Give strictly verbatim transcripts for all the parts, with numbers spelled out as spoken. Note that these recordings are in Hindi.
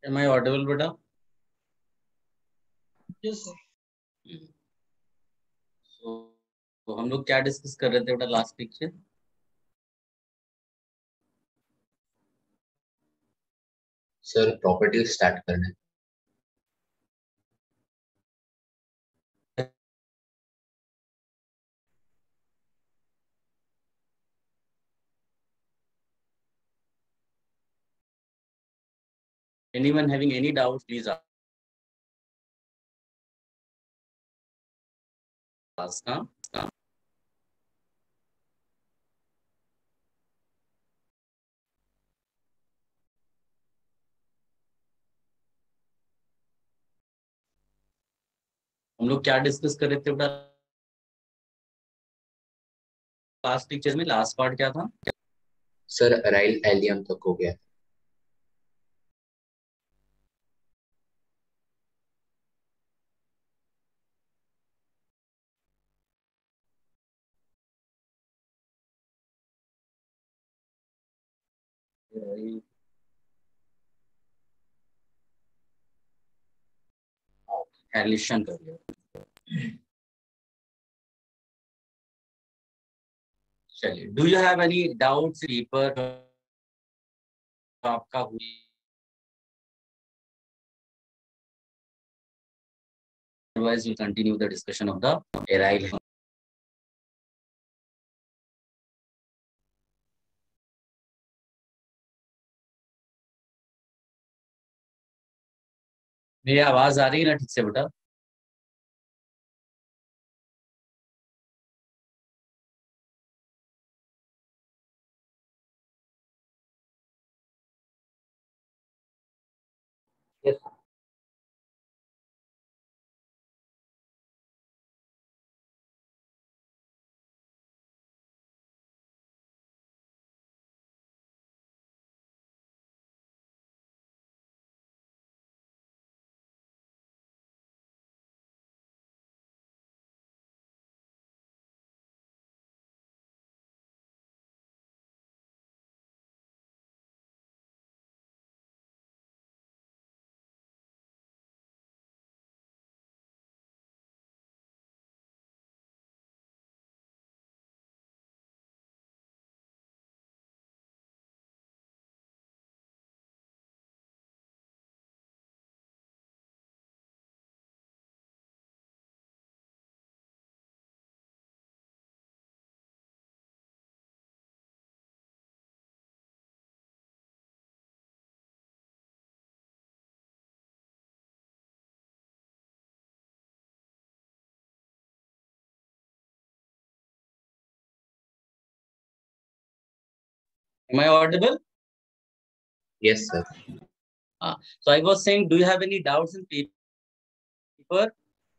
Am I audible, बेटा? Yes, sir. So, तो हम लोग क्या डिस्कस कर रहे थे बेटा last picture? Sir property start करना Anyone having any doubts, please ask. हाँ? हम लोग क्या डिस्कस कर रहे थे बेटा लास्ट पिक्चर में? लास्ट पार्ट क्या था? सर राइल एलियम तक हो गया एलिशन कर लिया। चलिए, do you have any doubts paper आपका हुई? Otherwise, we'll continue the discussion of the aryl. मेरी आवाज आ रही है ना ठीक से बेटा? Yes. Am I audible? Yes sir Uh, so I was saying, do you have any doubts in paper?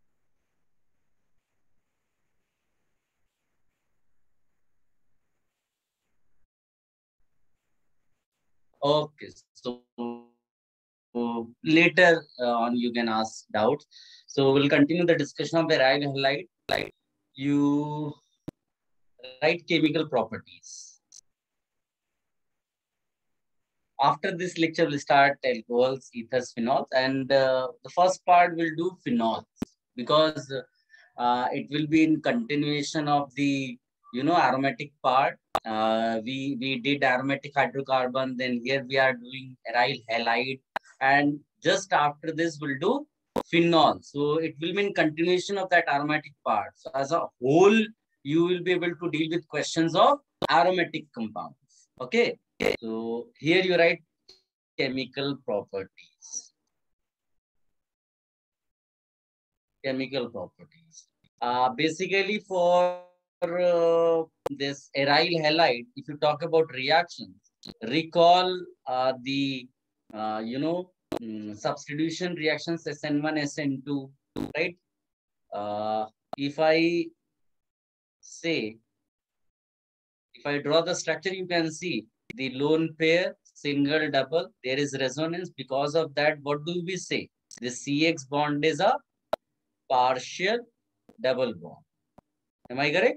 Okay, so later uh, on you can ask doubts. So we'll continue the discussion of the aryl halide. Like you write chemical properties. After this lecture, we'll start alcohols, ethers, phenols, and uh, the first part will do phenols because uh, it will be in continuation of the you know aromatic part. Uh, we we did aromatic hydrocarbon, then here we are doing aryl halide, and just after this we'll do phenol. So it will be in continuation of that aromatic part. So as a whole, you will be able to deal with questions of aromatic compounds. Okay. So here you write chemical properties. Chemical properties. Uh, basically for uh, this aryl halide, if you talk about reactions, recall uh, the, uh, you know, um, substitution reactions S N one, S N two, right? Uh, if I say, if I draw the structure, you can see the lone pair, single, double, there is resonance. Because of that, what do we say? The C X bond is a partial double bond. Am I correct?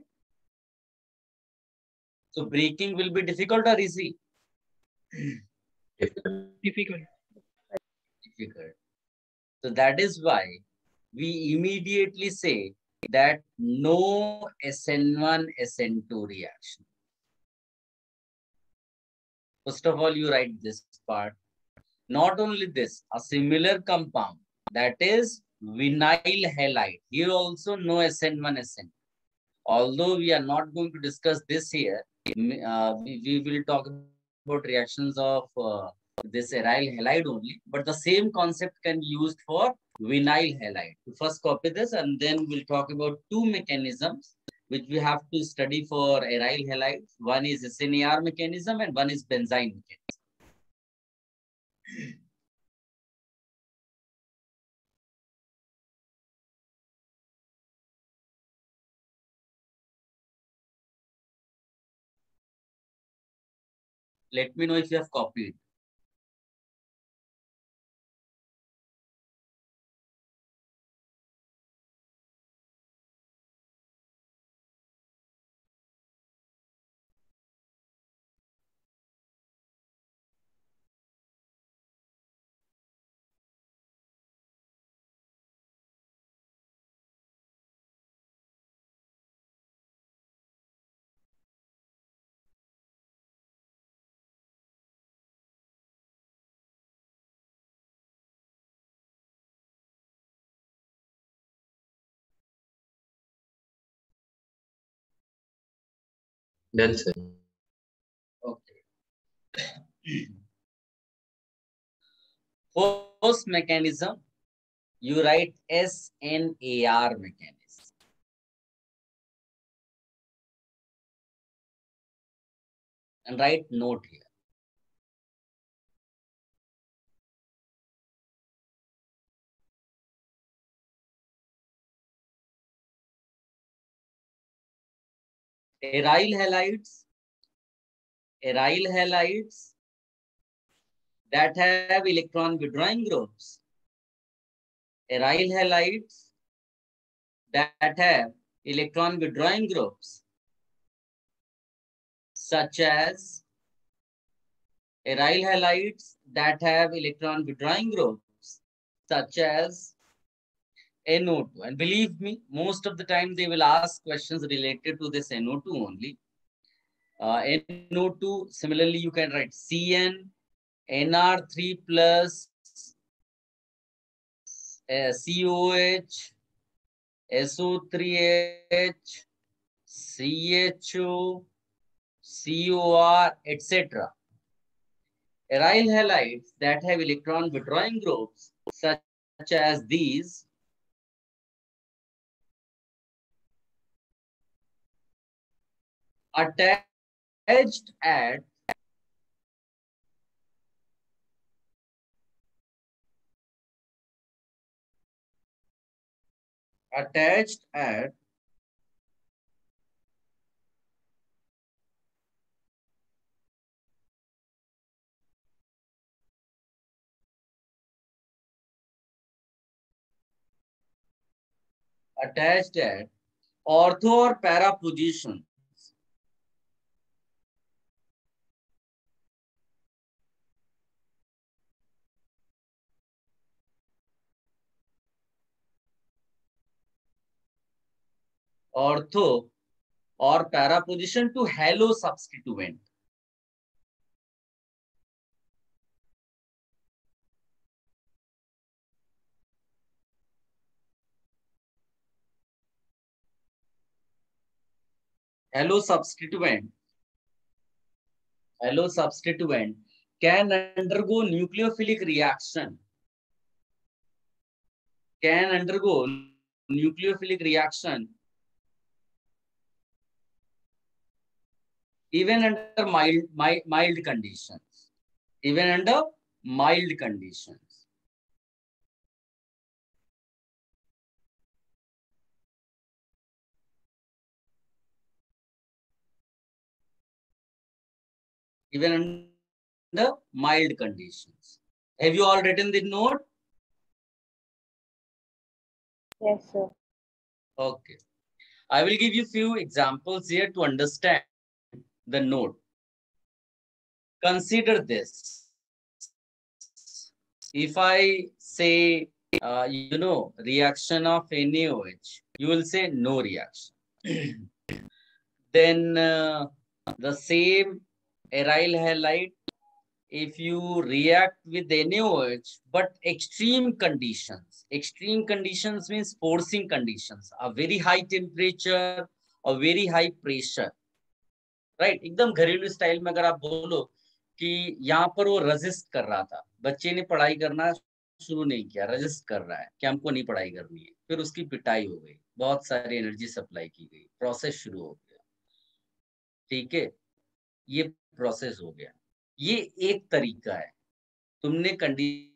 So breaking will be difficult or easy? difficult Difficult. difficult. So that is why we immediately say that no S N one S N two reaction. First of all, you write this part. Not only this, a similar compound, that is vinyl halide. Here also no S N one S N two. Although we are not going to discuss this here, uh, we, we will talk about reactions of uh, this aryl halide only, but the same concept can be used for vinyl halide. First copy this and then we'll talk about two mechanisms which we have to study for aryl halide. One is S N A R mechanism and one is benzyne mechanism. Let me know if you have copied. Done, sir. Okay. First mechanism, you write S N A R mechanism. And write note here. Aryl halides, aryl halides that have electron withdrawing groups. Aryl halides that have electron withdrawing groups, such as aryl halides that have electron withdrawing groups, such as N O two. And believe me, most of the time they will ask questions related to this N O two only. Uh, N O two, similarly, you can write C N, N R three plus, uh, C O H, S O three H, C H O, C O R, et cetera. Aryl halides that have electron withdrawing groups, such as these, attached at attached at attached at ortho or para positions. Ortho or para position to halo substituent. Halo substituent, halo substituent can undergo nucleophilic reaction, can undergo nucleophilic reaction even under mild, mild, mild conditions, even under mild conditions. Even under mild conditions. Have you all written the note? Yes, sir. Okay. I will give you few examples here to understand the note. Consider this. if I say, uh, you know, reaction of NaOH, you will say no reaction. Then uh, the same aryl halide, if you react with NaOH, but extreme conditions, extreme conditions means forcing conditions, a very high temperature, a very high pressure, right right? एकदम घरेलू स्टाइल में अगर आप बोलो कि यहाँ पर वो रजिस्ट कर रहा था, बच्चे ने पढ़ाई करना शुरू नहीं किया, रजिस्ट कर रहा है कि हमको नहीं पढ़ाई करनी है, फिर उसकी पिटाई हो गई, बहुत सारी एनर्जी सप्लाई की गई, प्रोसेस शुरू हो गया, ठीक है, ये प्रोसेस हो गया। ये एक तरीका है, तुमने condition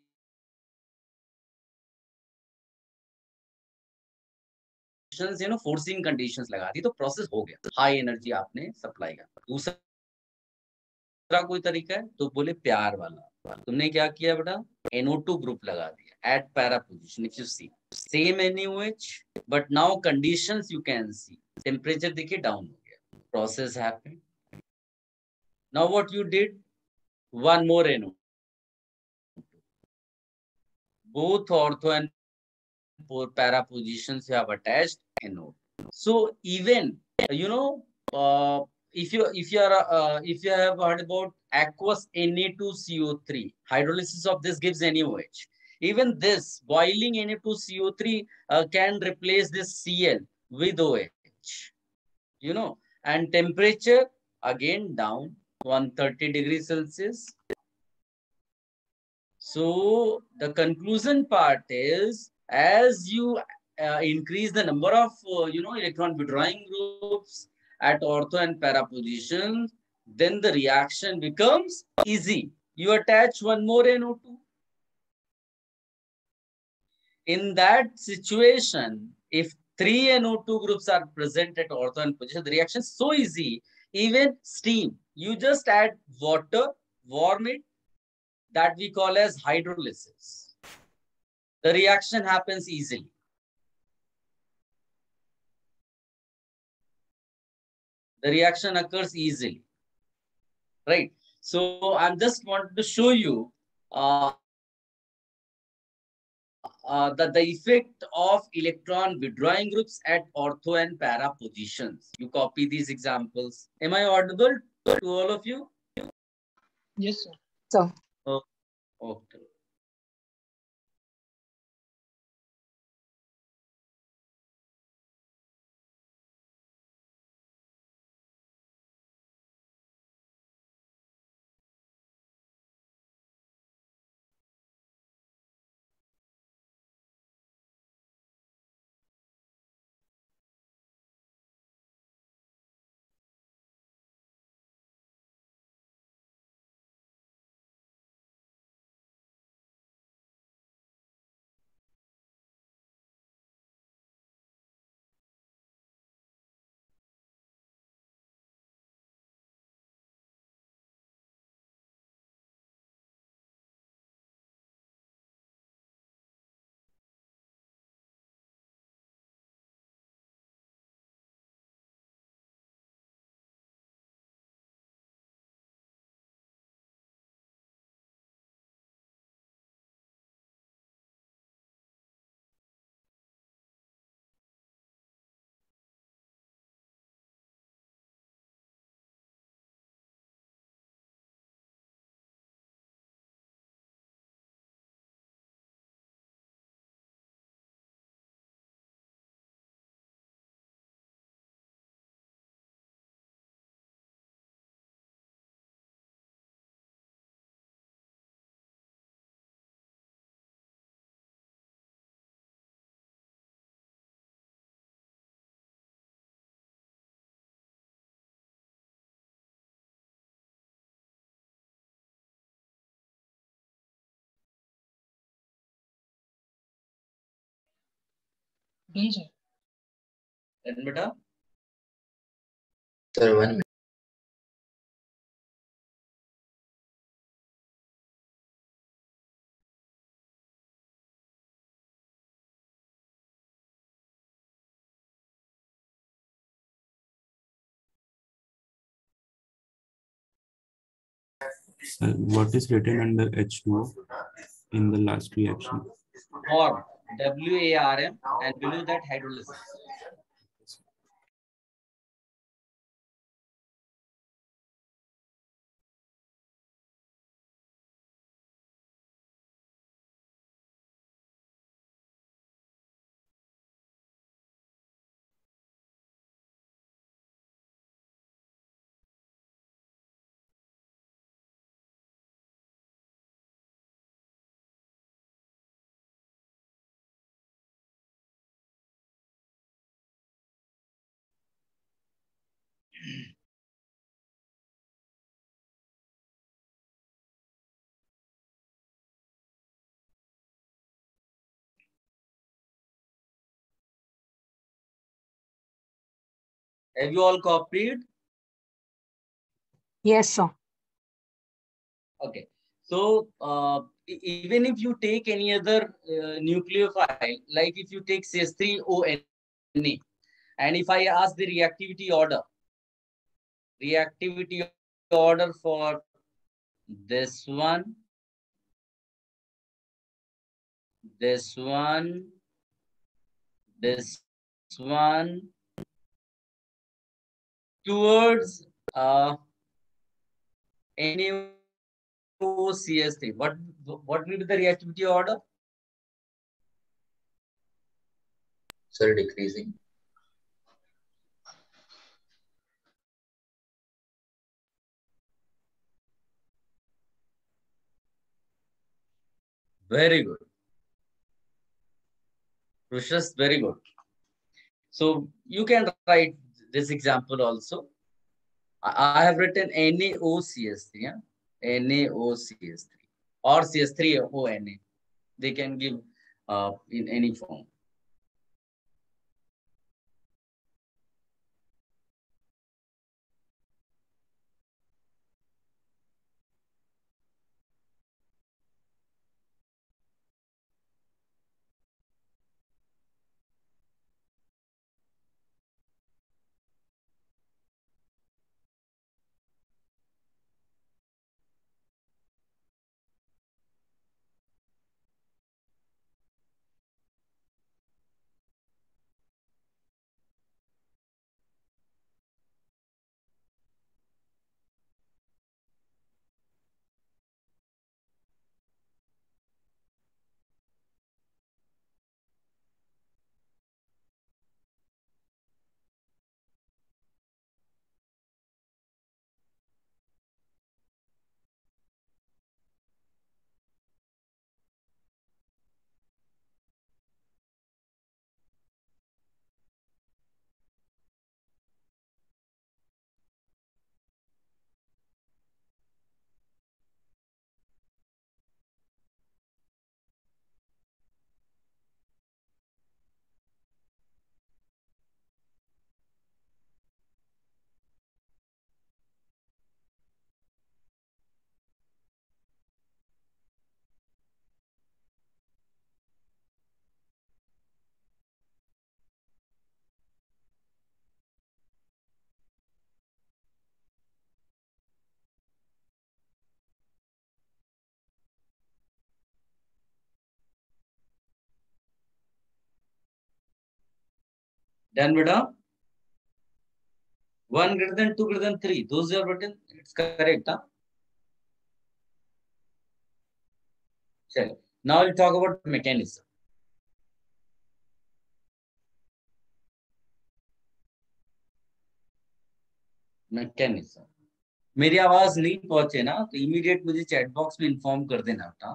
you know forcing conditions लगा दी तो प्रोसेस हो गया, हाई एनर्जी आपने सप्लाई कर। दूसरा कोई तरीका है तो बोले प्यार वाला, तुमने क्या किया बेटा, एन ओ टू ग्रुप लगा दिया at para position, if you see same N O H, but now conditions you can see, temperature देखिए डाउन हो गया, process happened. Now what you did, one more N O, both ortho and para positions you have attached anode. So even you know uh, if you if you are uh, if you have heard about aqueous N A two C O three, hydrolysis of this gives NaOH. Even this boiling N A two C O three uh, can replace this Cl with O H, you know, and temperature again down one hundred thirty degrees Celsius. So the conclusion part is, as you uh, increase the number of uh, you know electron withdrawing groups at ortho and para positions, then the reaction becomes easy. You attach one more N O two. In that situation, if three N O two groups are present at ortho and position, the reaction is so easy. Even steam, you just add water, warm it, that we call as hydrolysis. The reaction happens easily. The reaction occurs easily, right? So I'm just wanted to show you uh, uh, that the effect of electron withdrawing groups at ortho and para positions. You copy these examples. Am I audible to all of you? Yes, sir. So, Oh, okay. B, sir. Then beta. Sir, one minute. Uh, what is written under H two O? in the last reaction. Warm, W A R M, and below that hydrolysis. Have you all copied? Yes, sir. Okay. So uh, e- even if you take any other uh, nucleophile, like if you take C H three O N A, and if I ask the reactivity order, reactivity order for this one, this one, this one, towards uh, N A O C H three. What, what will be the reactivity order? Sir, decreasing. Very good. Precious, very good. So you can write this example also. I I have written N A O C H three, yeah? N A O C H three or C H three O N A. They can give uh, in any form. Done, madam? One greater than two greater than three. Those are written. It's correct, huh? Sure. Now we'll talk about mechanism. Mechanism. मेरी आवाज नहीं पहुंचे ना तो इमीडिएट मुझे चैट बॉक्स में इन्फॉर्म कर देना था.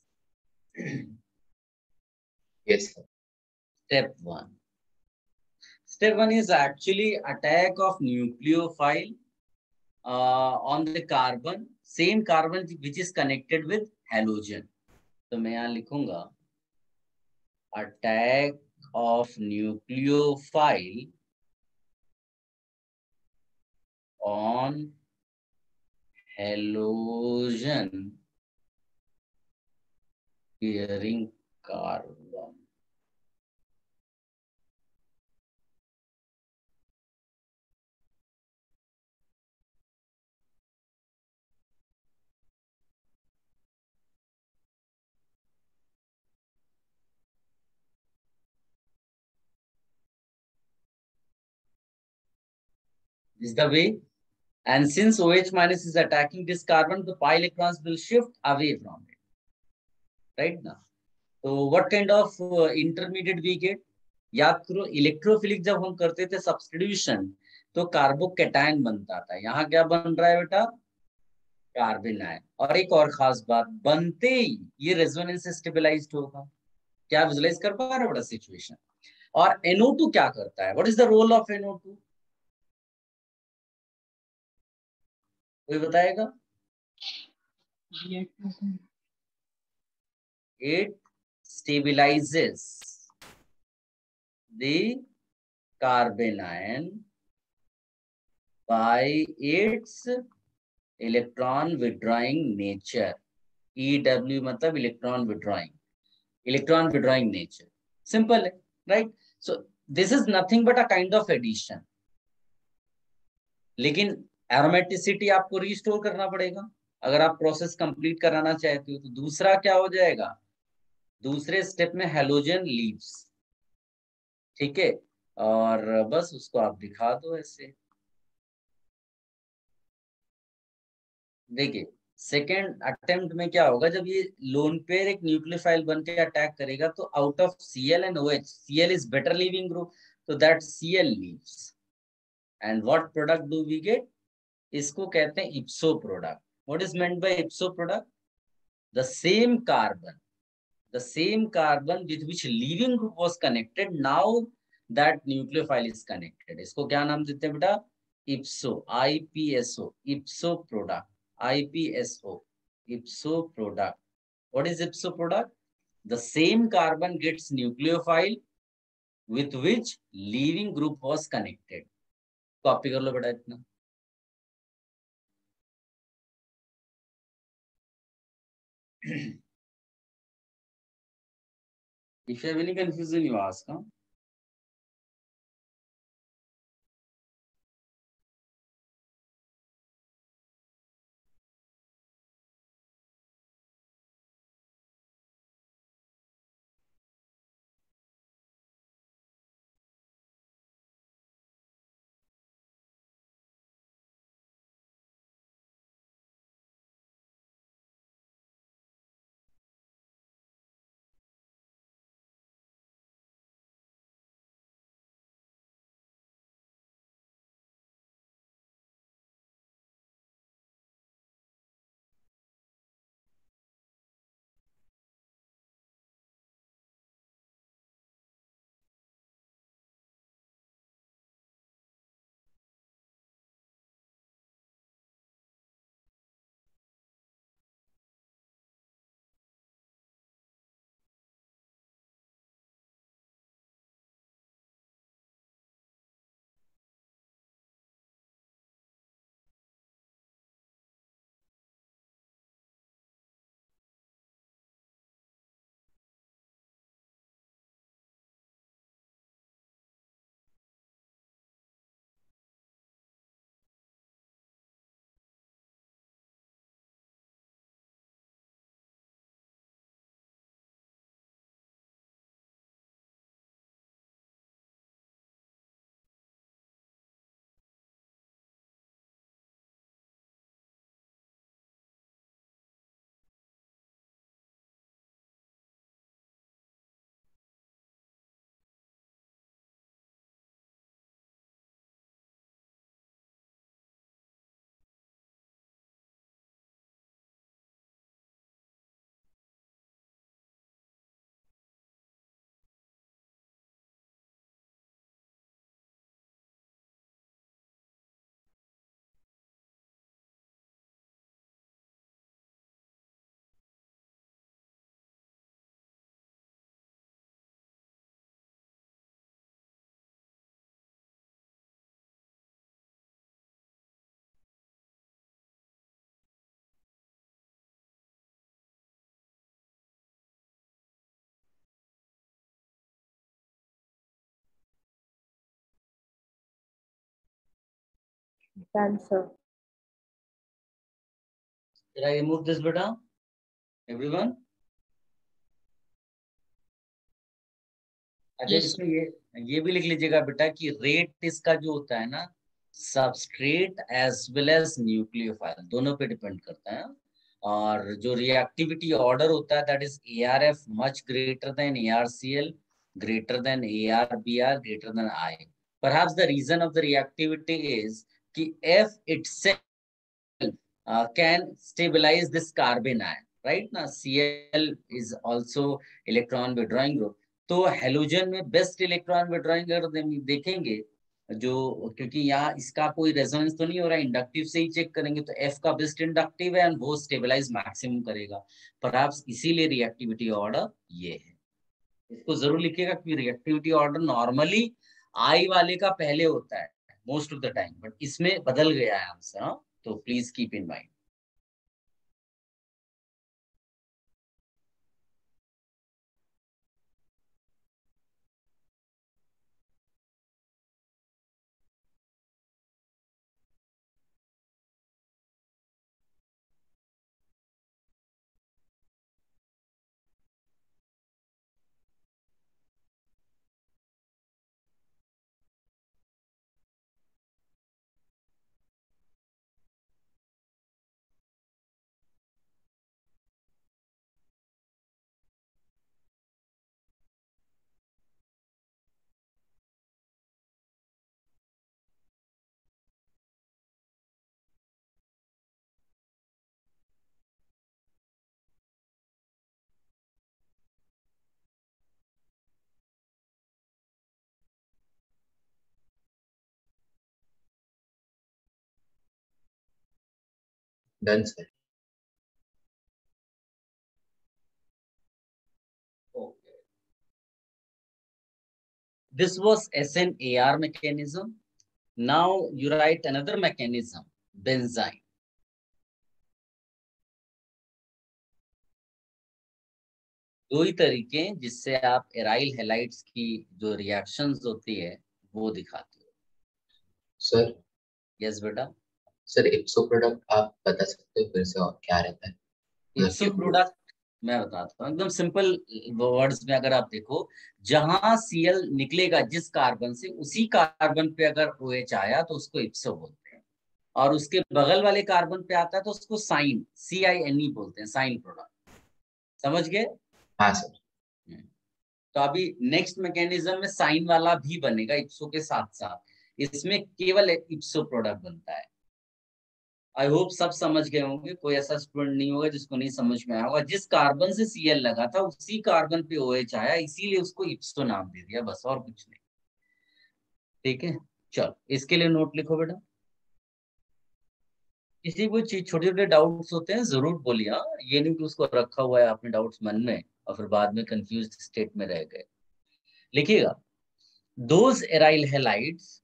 Yes, sir. Step one. Step one is actually attack of nucleophile uh, on the carbon, same carbon which is connected with halogen. तो मैं यहाँ लिखूंगा attack of nucleophile on halogen bearing carbon. is the way. And since OH minus is attacking this carbon, the pi electrons will shift away from it. Right now. So what kind of uh, intermediate we get? याद करो इलेक्ट्रोफिलिक जब हम करते थे सब्स्टिट्यूशन तो कार्बोकैटायन बनता था. यहाँ क्या बन रहा है बेटा? Carbanion. और एक और खास बात, बनते ही ये रेजोनेंस से स्टेबलाइज्ड होगा. क्या विजुलाइज कर पा रहे हो बड़ा सिचुएशन? और एन ओ टू क्या करता है? What is the role of N O two? कोई बताएगा? It stabilizes the carbon ion by its electron withdrawing nature. E W मतलब electron withdrawing, electron withdrawing nature. Simple, right? So this is nothing but a kind of addition. लेकिन एरोमेटिसिटी आपको रिस्टोर करना पड़ेगा अगर आप प्रोसेस कंप्लीट कराना चाहते हो. तो दूसरा क्या हो जाएगा? दूसरे स्टेप में हेलोजन लीव्स. ठीक है, और बस उसको आप दिखा दो ऐसे. देखिए सेकेंड अटेम्प्ट में क्या होगा, जब ये लोन पेयर एक न्यूक्लियोफाइल बन के अटैक करेगा तो out of Cl and OH, Cl is better leaving group, तो that Cl leaves. And what product do we get? इसको कहते हैं ipso product. What is meant by ipso product? The same carbon, the same carbon with which leaving group was connected, now that nucleophile is connected. इसको क्या नाम देते हैं बेटा? ipso, I P S O, ipso product, I P S O, ipso product. What is ipso product? The same carbon gets nucleophile with which leaving group was connected. Copy कर लो बेटा इतना. If you have any confusion, you ask. Huh? Done, sir. Did I remove this beta? Everyone? अच्छा Yes, इसमें ये ये भी लिख लीजिएगा बेटा कि रेट इसका जो होता है ना, substrate as well as nucleophile, दोनों पे डिपेंड करता है। और जो रिएक्टिविटी ऑर्डर होता है that is A R F much greater than A R C L, greater than A R B R, greater than I. Perhaps the reason of the reactivity is कि F itself uh, can stabilize this carbon ion, right? ना Cl is also electron withdrawing group. तो हेलोजन में बेस्ट इलेक्ट्रॉन विड्रॉइंग अगर देखेंगे जो, क्योंकि यहाँ इसका कोई रेजोनेंस तो नहीं हो रहा है, इंडक्टिव से ही चेक करेंगे तो F का बेस्ट इंडक्टिव है एंड वो स्टेबलाइज मैक्सिमम करेगा। परहैप्स इसीलिए रिएक्टिविटी ऑर्डर ये है। इसको जरूर लिखिएगा कि रिएक्टिविटी ऑर्डर नॉर्मली आई वाले का पहले होता है most of the time, but इसमें बदल गया है आंसर, तो please keep in mind. Done, sir. Okay. This was S N A R mechanism. Now you write another mechanism, benzyne. दो ही तरीके जिससे आप एराइल हैलाइड्स की जो रिएक्शंस होती है वो दिखाते हो। सर यस बेटा। सर इप्सो प्रोडक्ट आप बता सकते हो फिर से और क्या रहता है? इप्सो प्रोडक्ट मैं बताता हूँ एकदम सिंपल वर्ड्स में। अगर आप देखो, जहां Cl निकलेगा जिस कार्बन से, उसी कार्बन पे अगर OH आया तो उसको इप्सो बोलते हैं, और उसके बगल वाले कार्बन पे आता है तो उसको साइन, सी आई एन ई बोलते हैं, साइन प्रोडक्ट। समझ गए? हाँ सर। तो अभी नेक्स्ट मैकेनिज्म में साइन वाला भी बनेगा इप्सो के साथ साथ, इसमें केवल इप्सो प्रोडक्ट बनता है। आई होप सब समझ गए होंगे, कोई ऐसा स्टूडेंट नहीं होगा जिसको नहीं समझ में आया होगा। जिस कार्बन से Cl लगा था उसी कार्बन पे OH आया, इसीलिए उसको इप्सो नाम दे दिया, बस और कुछ नहीं। ठीक है, चलो इसके लिए नोट लिखो बेटा। किसी कोई चीज छोटे छोटे डाउट्स होते हैं जरूर बोलिए, हाँ? ये नहीं कि उसको रखा हुआ है आपने डाउट्स मन में और फिर बाद में कंफ्यूज स्टेट में रह गए। लिखिएगा, those aryl halides,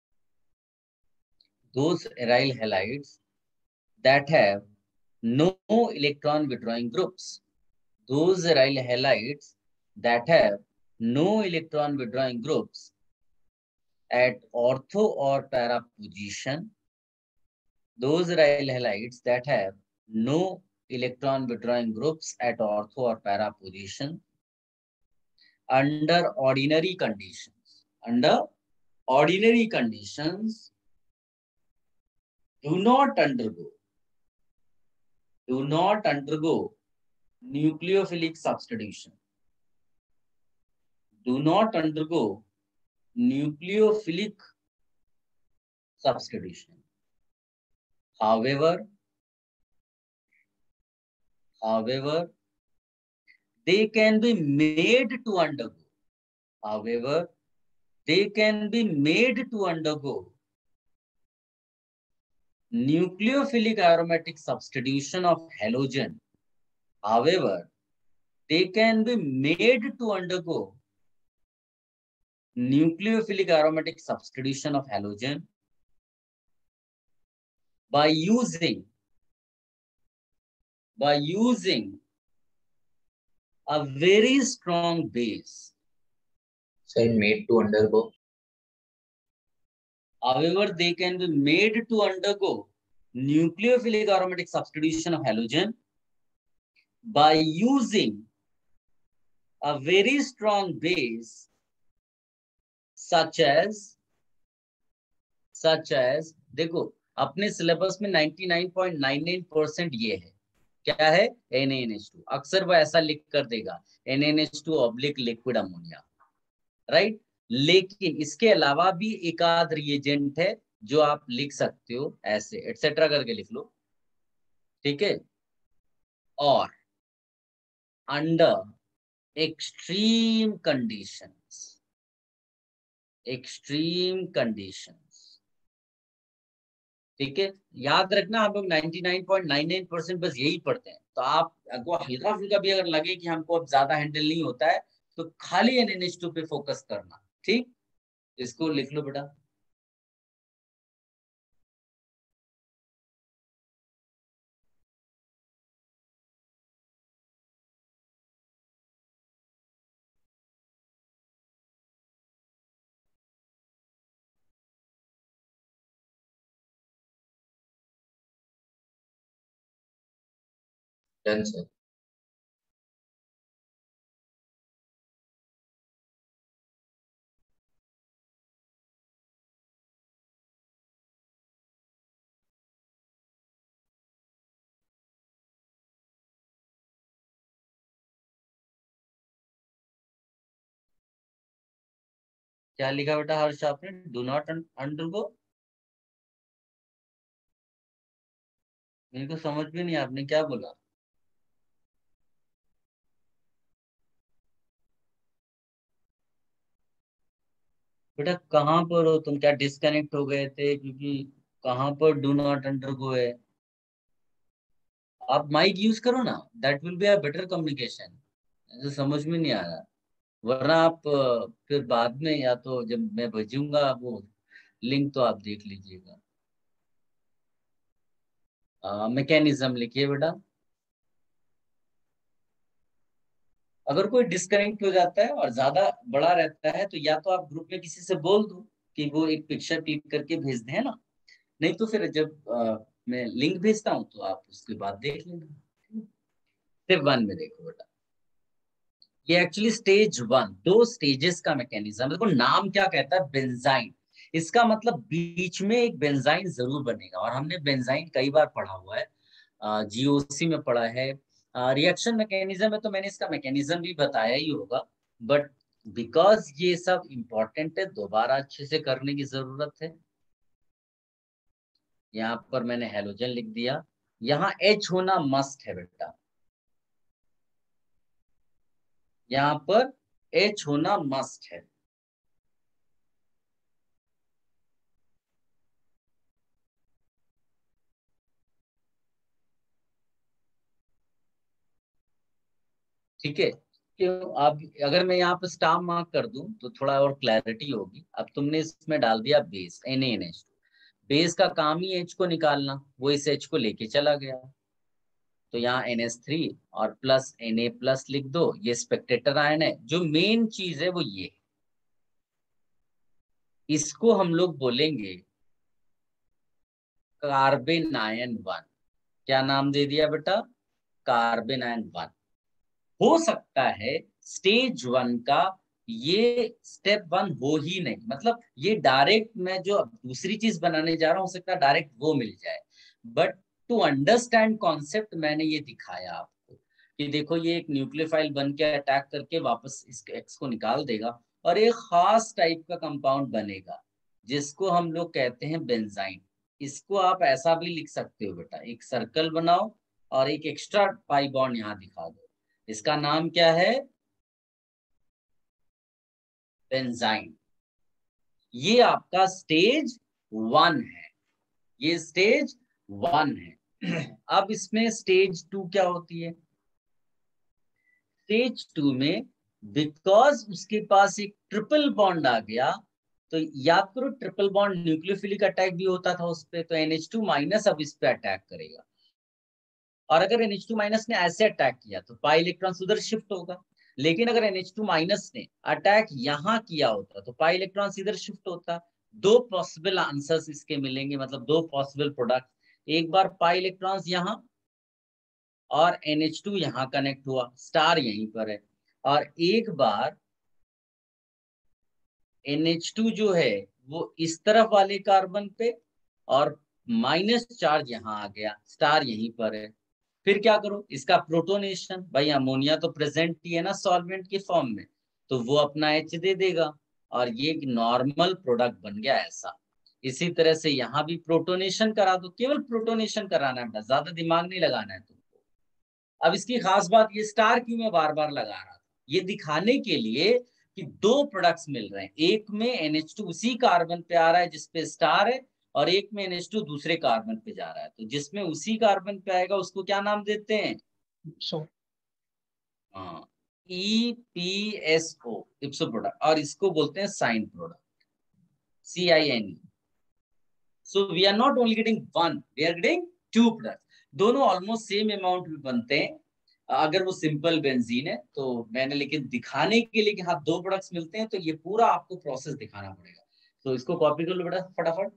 those aryl halides that have no electron withdrawing groups, those aryl halides that have no electron withdrawing groups at ortho or para position, those aryl halides that have no electron withdrawing groups at ortho or para position under ordinary conditions, under ordinary conditions do not undergo do not undergo nucleophilic substitution. Do not undergo nucleophilic substitution. However, however, they can be made to undergo. However, they can be made to undergo nucleophilic aromatic substitution of halogen. However, they can be made to undergo nucleophilic aromatic substitution of halogen by using by using a very strong base. Sir, made to undergo. However, they can be made to undergo nucleophilic aromatic substitution of halogen by using a very strong base such as such as, देखो अपने सिलेबस में ninety nine point nine nine percent ये है, क्या है, N A N H two. अक्सर वो ऐसा लिख कर देगा N A N H two oblique liquid ammonia, right. लेकिन इसके अलावा भी एक आध रिएजेंट है जो आप लिख सकते हो ऐसे एटसेट्रा करके लिख लो, ठीक है। और under extreme conditions, extreme conditions, ठीक है। याद रखना हम लोग ninety nine point nine nine percent बस यही पढ़ते हैं, तो आपको हल्का फुल्का भी अगर लगे कि हमको अब ज्यादा हैंडल नहीं होता है तो खाली एन एन एच टू पे फोकस करना, ठीक। इसको लिख लो बेटा। Done sir. क्या लिखा बेटा हर्ष आपने, डू नॉट अंडरगो? मेरे को समझ भी नहीं आपने क्या बोला। बेटा कहाँ पर हो तुम, क्या डिस्कनेक्ट हो गए थे? क्योंकि कहाँ पर डू नॉट अंडरगो है? आप माइक यूज करो ना, that will be a better communication. ऐसे समझ में नहीं आ रहा, वरना आप अ, फिर बाद में या तो जब मैं भेजूंगा वो लिंक तो आप देख लीजिएगा। मैकेनिज्म लिखिए बेटा। अगर कोई डिस्कनेक्ट हो जाता है और ज्यादा बड़ा रहता है तो या तो आप ग्रुप में किसी से बोल दो कि वो एक पिक्चर क्लिक करके भेज दें, है ना। नहीं तो फिर जब अ, मैं लिंक भेजता हूँ तो आप उसके बाद देख लेना। स्टेप वन में देखो बेटा, ये एक्चुअली स्टेज वन, दो स्टेजेस का मैकेनिज्म। देखो नाम क्या कहता है, बेंजाइन। इसका मतलब बीच में एक बेंजाइन जरूर बनेगा, और हमने बेंजाइन कई बार पढ़ा हुआ है, जी ओ सी में पढ़ा है। रिएक्शन मैकेनिज्म है तो मैंने इसका मैकेनिज्म भी बताया ही होगा, बट बिकॉज ये सब इंपॉर्टेंट है दोबारा अच्छे से करने की जरूरत है। यहाँ पर मैंने हेलोजन लिख दिया, यहाँ एच होना मस्ट है बेटा, यहाँ पर एच होना मस्ट है। ठीक है, क्यों आप, अगर मैं यहाँ पर स्टार मार्क कर दूं तो थोड़ा और क्लैरिटी होगी। अब तुमने इसमें डाल दिया base N A N H, base का काम ही एच को निकालना, वो इस एच को लेके चला गया, तो यहाँ एन एच थ्री और प्लस एन ए प्लस लिख दो। ये स्पेक्टेटर आयन है। जो मेन चीज है वो ये, इसको हम लोग बोलेंगे कार्बन आयन वन। क्या नाम दे दिया बेटा, कार्बन आयन वन। हो सकता है स्टेज वन का ये स्टेप वन हो ही नहीं, मतलब ये डायरेक्ट मैं जो दूसरी चीज बनाने जा रहा हूं हो सकता है डायरेक्ट वो मिल जाए, बट टू अंडरस्टैंड कॉन्सेप्ट मैंने ये दिखाया आपको कि देखो ये एक न्यूक्लियोफाइल बन के अटैक करके वापस इस एक्स को निकाल देगा और एक खास टाइप का कंपाउंड बनेगा जिसको हम लोग कहते हैं बेंजाइन। इसको आप ऐसा भी लिख सकते हो बेटा, एक सर्कल बनाओ और एक एक्स्ट्रा पाई बॉन्ड यहाँ दिखा दो, इसका नाम क्या है, बेंजाइन। ये आपका स्टेज वन है, ये स्टेज वन है। अब इसमें स्टेज टू क्या होती है, स्टेज टू में बिकॉज उसके पास एक ट्रिपल बॉन्ड आ गया, तो याद करो ट्रिपल बॉन्ड न्यूक्लियोफिलिक अटैक भी होता था उस पे, तो एन एच टू माइनस अब इस पे अटैक करेगा, और अगर एन एच टू माइनस ने ऐसे अटैक किया तो पाई इलेक्ट्रॉन उधर शिफ्ट होगा। लेकिन अगर एन एच टू माइनस ने अटैक यहाँ किया होता तो पाई इलेक्ट्रॉन इधर शिफ्ट होता। दो पॉसिबल आंसर्स इसके मिलेंगे, मतलब दो पॉसिबल प्रोडक्ट। एक बार पाई इलेक्ट्रॉन्स यहाँ और एन एच टू यहाँ कनेक्ट हुआ, स्टार यहीं पर है, और एक बार एन एच टू जो है वो इस तरफ वाले कार्बन पे, और माइनस चार्ज यहाँ आ गया, स्टार यहीं पर है। फिर क्या करो, इसका प्रोटोनेशन, भाई अमोनिया तो प्रेजेंट ही है ना सॉल्वेंट के फॉर्म में, तो वो अपना एच दे देगा और ये एक नॉर्मल प्रोडक्ट बन गया ऐसा। इसी तरह से यहाँ भी प्रोटोनेशन करा दो, केवल प्रोटोनेशन कराना है, ज्यादा दिमाग नहीं लगाना है तुमको। अब इसकी खास बात, ये स्टार क्यों मैं बार बार लगा रहा था, ये दिखाने के लिए कि दो प्रोडक्ट्स मिल रहे हैं, एक में एन एच टू उसी कार्बन पे आ रहा है जिसपे स्टार है, और एक में एन एच टू दूसरे कार्बन पे जा रहा है। तो जिसमें उसी कार्बन पे आएगा उसको क्या नाम देते हैं? सो हाँ, E P S O, ipso product, और इसको बोलते हैं cine product, C I N E. So we are not only getting one, we are getting two product. दोनों ऑलमोस्ट सेम अमाउंट में बनते हैं अगर वो सिंपल बेंजीन है तो। मैंने लेकिन दिखाने के लिए कि हाँ दो प्रोडक्ट्स मिलते हैं, तो ये पूरा आपको प्रोसेस दिखाना पड़ेगा। तो इसको कॉपी कर लो बेटा फटाफट।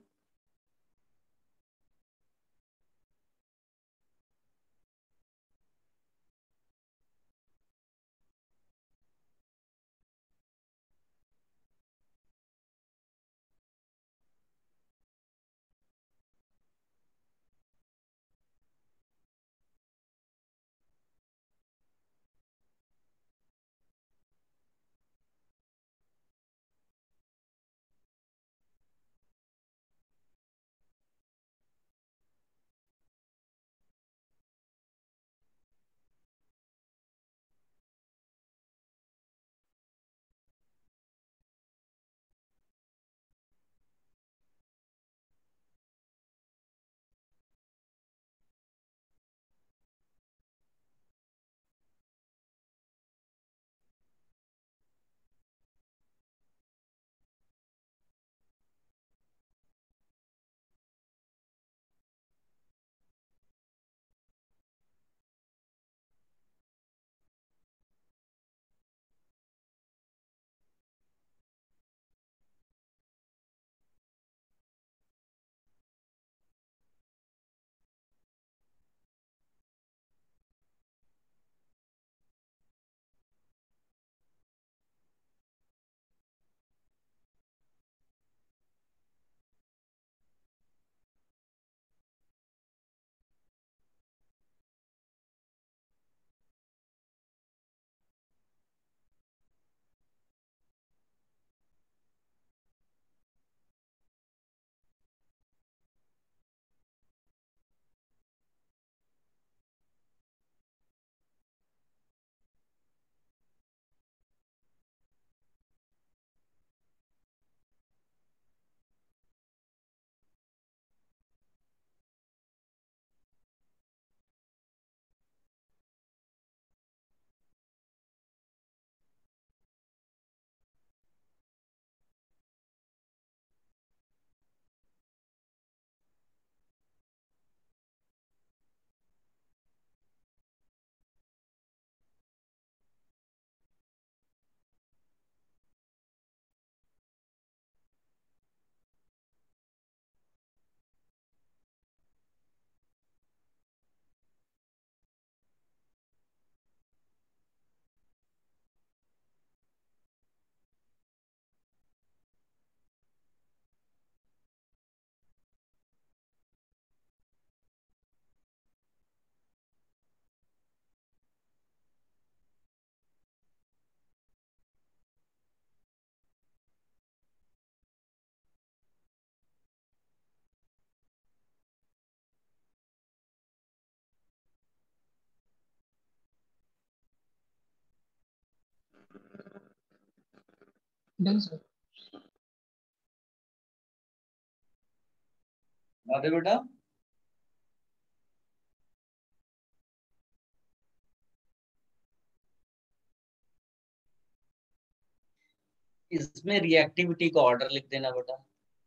Done sir. अरे बेटा, इसमें रिएक्टिविटी का ऑर्डर लिख देना बेटा,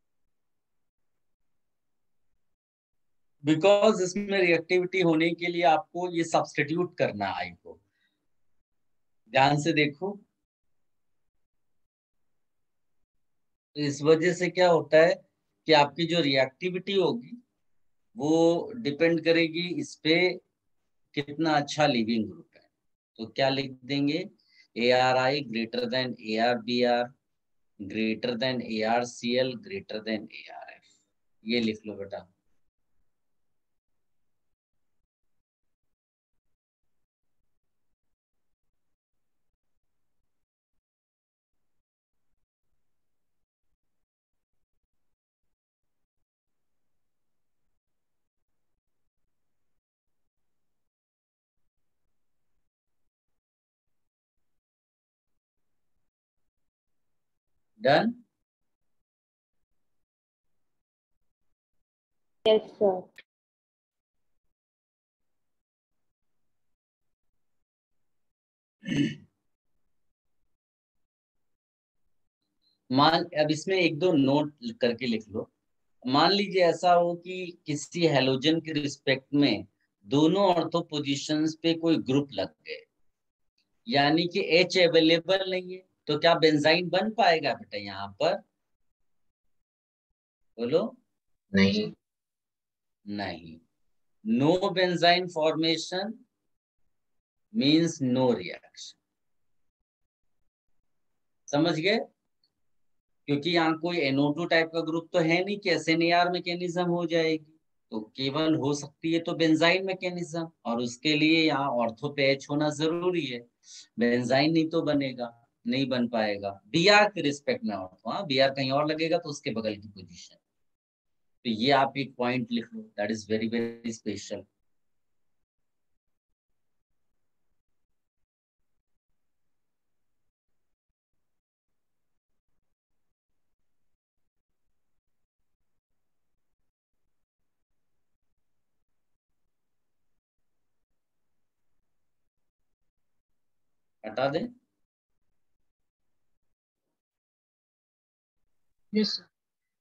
बिकॉज इसमें रिएक्टिविटी होने के लिए आपको ये सब्स्टिट्यूट करना है आई को। ध्यान से देखो, तो इस वजह से क्या होता है कि आपकी जो रिएक्टिविटी होगी वो डिपेंड करेगी इस पे कितना अच्छा लिविंग ग्रुप है। तो क्या लिख देंगे, A R I greater than A R B R, greater than A R C L greater than A R F, ये लिख लो बेटा। डन। Yes, sir. मान अब इसमें एक दो नोट करके लिख लो। मान लीजिए ऐसा हो कि किसी हेलोजन के रिस्पेक्ट में दोनों ऑर्थो पोजीशंस पे कोई ग्रुप लग गए, यानी कि H अवेलेबल नहीं है, तो क्या बेंजाइन बन पाएगा बेटा यहाँ पर? बोलो। नहीं। नहीं। No benzyne formation means no reaction. समझ गए? क्योंकि यहाँ कोई एन ओ टू टाइप का ग्रुप तो है नहीं कि S N A R mechanism हो जाएगी, तो केवल हो सकती है तो बेंजाइन मैकेनिज्म, और उसके लिए यहाँ ऑर्थो पे H होना जरूरी है। बेंजाइन नहीं तो बनेगा, नहीं बन पाएगा। बी आर के रिस्पेक्ट में ऑर्थो, हाँ बी आर कहीं और लगेगा तो उसके बगल की पोजीशन। तो ये आप एक पॉइंट लिख लो, that is very very special. हटा दें? Yes, sir.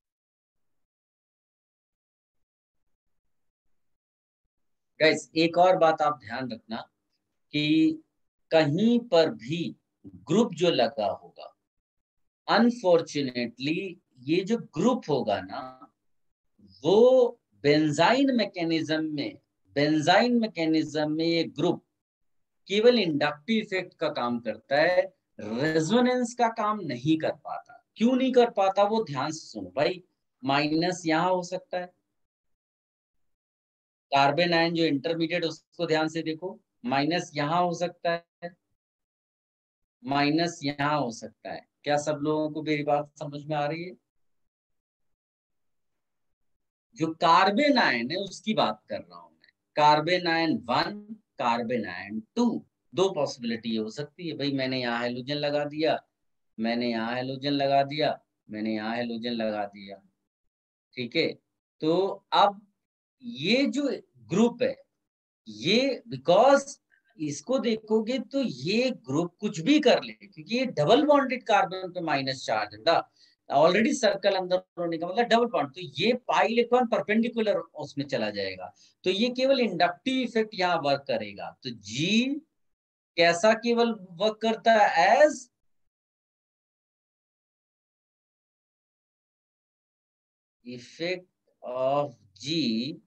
गाइस एक और बात आप ध्यान रखना कि कहीं पर भी ग्रुप जो लगा होगा, अनफॉर्चुनेटली ये जो ग्रुप होगा ना, वो बेंजाइन मैकेनिज्म में बेंजाइन मैकेनिज्म में ये ग्रुप केवल इंडक्टिव इफेक्ट का काम करता है, रेजोनेंस का काम नहीं कर पाता। क्यों नहीं कर पाता वो ध्यान से सुनो भाई। माइनस यहाँ हो सकता है, कार्बन आयन जो इंटरमीडिएट उसको ध्यान से देखो, माइनस यहाँ हो सकता है, माइनस यहाँ हो सकता है। क्या सब लोगों को मेरी बात समझ में आ रही है? जो कार्बन आयन है उसकी बात कर रहा हूं मैं। Carbanion one, carbanion two, दो पॉसिबिलिटी हो सकती है भाई। मैंने यहाँ हेलोजन लगा दिया, मैंने यहाँ हेलोजन लगा दिया, मैंने यहाँ हेलोजन लगा दिया, ठीक है। तो अब ये जो ग्रुप है, ये बिकॉज इसको देखोगे तो ये ग्रुप कुछ भी कर ले, क्योंकि ये डबल बॉन्डेड कार्बन पे माइनस चार्ज है, ऑलरेडी सर्कल अंदर होने का मतलब डबल बॉन्ड, तो ये पाई इलेक्ट्रॉन परपेंडिकुलर उसमें चला जाएगा, तो ये केवल इंडक्टिव इफेक्ट यहाँ वर्क करेगा। तो जी कैसा केवल वर्क करता है? As effect of G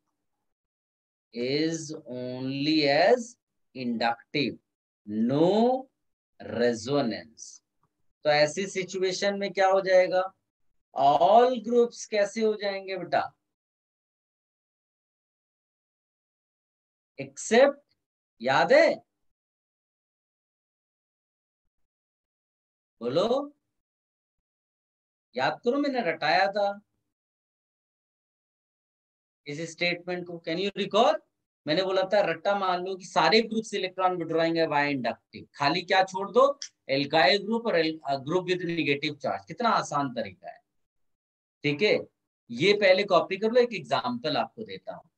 is only as inductive, no resonance। तो ऐसी सिचुएशन में क्या हो जाएगा? ऑल ग्रुप्स कैसे हो जाएंगे बेटा? एक्सेप्ट, याद है? बोलो, याद करो, मैंने रटाया था इस स्टेटमेंट को, कैन यू रिकॉल? मैंने बोला था रट्टा मान लो कि सारे ग्रुप से इलेक्ट्रॉन विड्रॉइंग बाय इंडक्टिव, खाली क्या छोड़ दो? एल्काइल ग्रुप और ग्रुप विद नेगेटिव चार्ज। कितना आसान तरीका है, ठीक है। ये पहले कॉपी कर लो, एक एग्जांपल आपको देता हूं।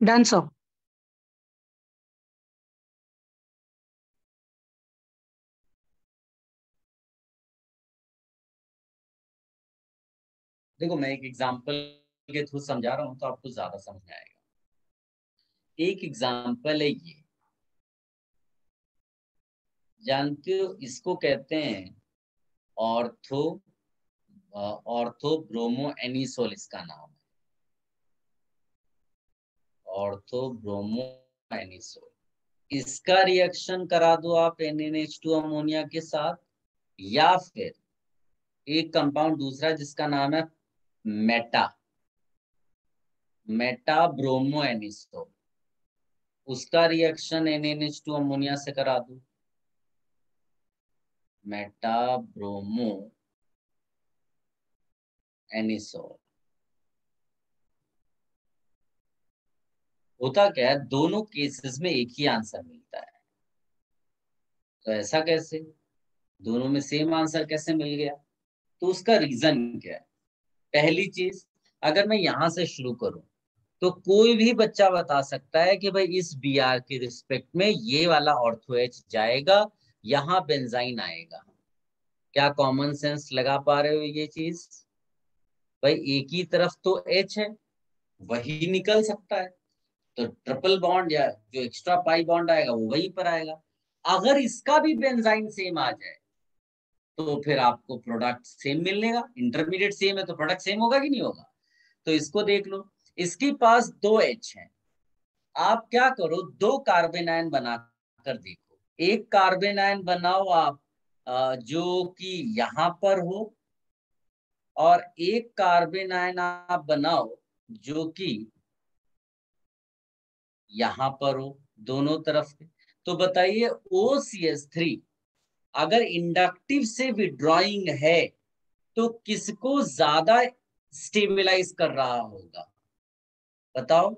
Done, sir. देखो मैं एक एग्जांपल के थ्रू समझा रहा हूं तो आपको ज्यादा समझ में आएगा। एक एग्जांपल है ये, जानते हो इसको कहते हैं ऑर्थो ऑर्थो ब्रोमो एनिसोल, इसका नाम है ऑर्थो ब्रोमो एनिसोल। इसका रिएक्शन करा दो आप N N H two ammonia के साथ, या फिर एक कंपाउंड दूसरा जिसका नाम है मेटा मेटा ब्रोमो एनिसोल, उसका reaction N N H two ammonia से करा दो, मेटा ब्रोमो एनिसोल। होता क्या है, दोनों केसेस में एक ही आंसर मिलता है। तो ऐसा कैसे, दोनों में सेम आंसर कैसे मिल गया? तो उसका रीजन क्या है? पहली चीज, अगर मैं यहां से शुरू करूं तो कोई भी बच्चा बता सकता है कि भाई इस बी आर के रिस्पेक्ट में ये वाला ऑर्थो एच जाएगा, यहां बेंजाइन आएगा। क्या कॉमन सेंस लगा पा रहे हो ये चीज? भाई एक ही तरफ तो एच है, वही निकल सकता है, तो ट्रिपल बॉन्ड या जो एक्स्ट्रा पाई बॉन्ड आएगा वो वहीं पर आएगा। अगर इसका भी बेंजाइन सेम आ जाए तो फिर आपको प्रोडक्ट सेम मिलेगा। इंटरमीडिएट सेम है तो प्रोडक्ट सेम होगा कि नहीं होगा? तो इसको देख लो, इसके पास दो एच हैं, आप क्या करो, दो कार्बन आयन बनाकर देखो। एक कार्बन आयन बनाओ आप अ, जो कि यहां पर हो, और एक कार्बन आयन आप बनाओ जो कि यहां पर हो, दोनों तरफ के। तो बताइए ओ सी एस थ्री अगर इंडक्टिव से विड्रॉइंग है तो किसको ज्यादा स्टेबलाइज कर रहा होगा? बताओ,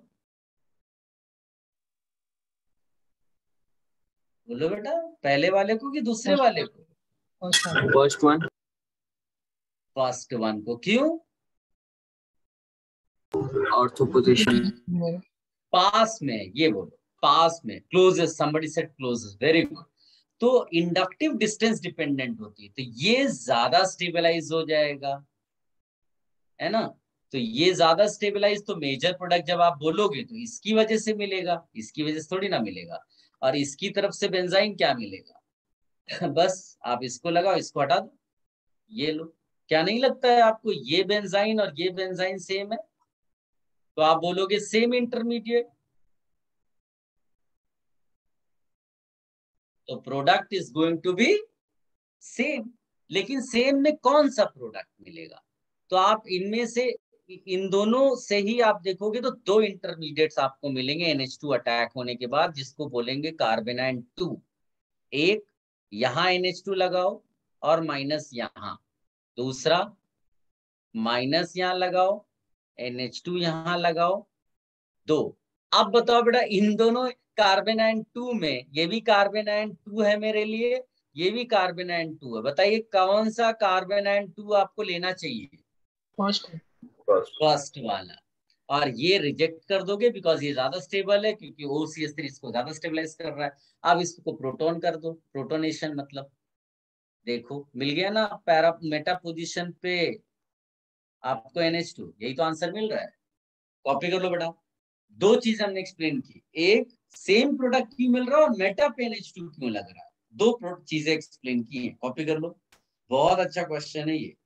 बोलो बेटा, पहले वाले को कि दूसरे First वाले one. को? First one. First one. First one को। क्यों? Ortho position. Well, पास में, ये बोलो पास में, closest, somebody said closest, very good. तो इंडक्टिव डिस्टेंस डिपेंडेंट होती है, तो ये ज्यादा स्टेबलाइज हो जाएगा, है ना? तो ये ज्यादा स्टेबलाइज, तो मेजर प्रोडक्ट जब आप बोलोगे तो इसकी वजह से मिलेगा, इसकी वजह से थोड़ी ना मिलेगा। और इसकी तरफ से बेंजाइन क्या मिलेगा? बस आप इसको लगाओ, इसको हटा दो, ये लो। क्या नहीं लगता है आपको ये बेंजाइन और ये बेंजाइन सेम है? तो आप बोलोगे सेम इंटरमीडिएट, तो product is going to be same. लेकिन सेम में कौन सा प्रोडक्ट मिलेगा? तो आप इनमें से, इन दोनों से ही आप देखोगे तो दो इंटरमीडिएट्स आपको मिलेंगे एन एच टू अटैक होने के बाद, जिसको बोलेंगे कार्बेनाइन टू। एक यहां एन एच टू लगाओ और माइनस यहां, दूसरा माइनस यहां लगाओ, एन एच टू यहां लगाओ, दो। अब बताओ बेटा, इन दोनों कार्बेनाइन टू में, ये भी कार्बेनाइन टू है मेरे लिए, ये भी कार्बेनाइन टू है, बताइए कौन सा कार्बेनाइन टू आपको लेना चाहिए? first one. फर्स्ट वाला। और ये रिजेक्ट कर दोगे बिकॉज ये ज्यादा स्टेबल है, क्योंकि ओ सी एस थ्री इसको ज्यादा स्टेबलाइज कर रहा है। अब इसको प्रोटोन कर दो, प्रोटोनेशन मतलब, देखो मिल गया ना पैरा मेटा पोजिशन पे आपको एन एच टू, यही तो आंसर मिल रहा है। कॉपी कर लो बेटा। दो चीजें हमने एक्सप्लेन की, एक सेम प्रोडक्ट क्यों मिल रहा है और मेटा पे एन एच टू क्यों लग रहा है, दो चीजें एक्सप्लेन की है। कॉपी कर लो, बहुत अच्छा क्वेश्चन है ये।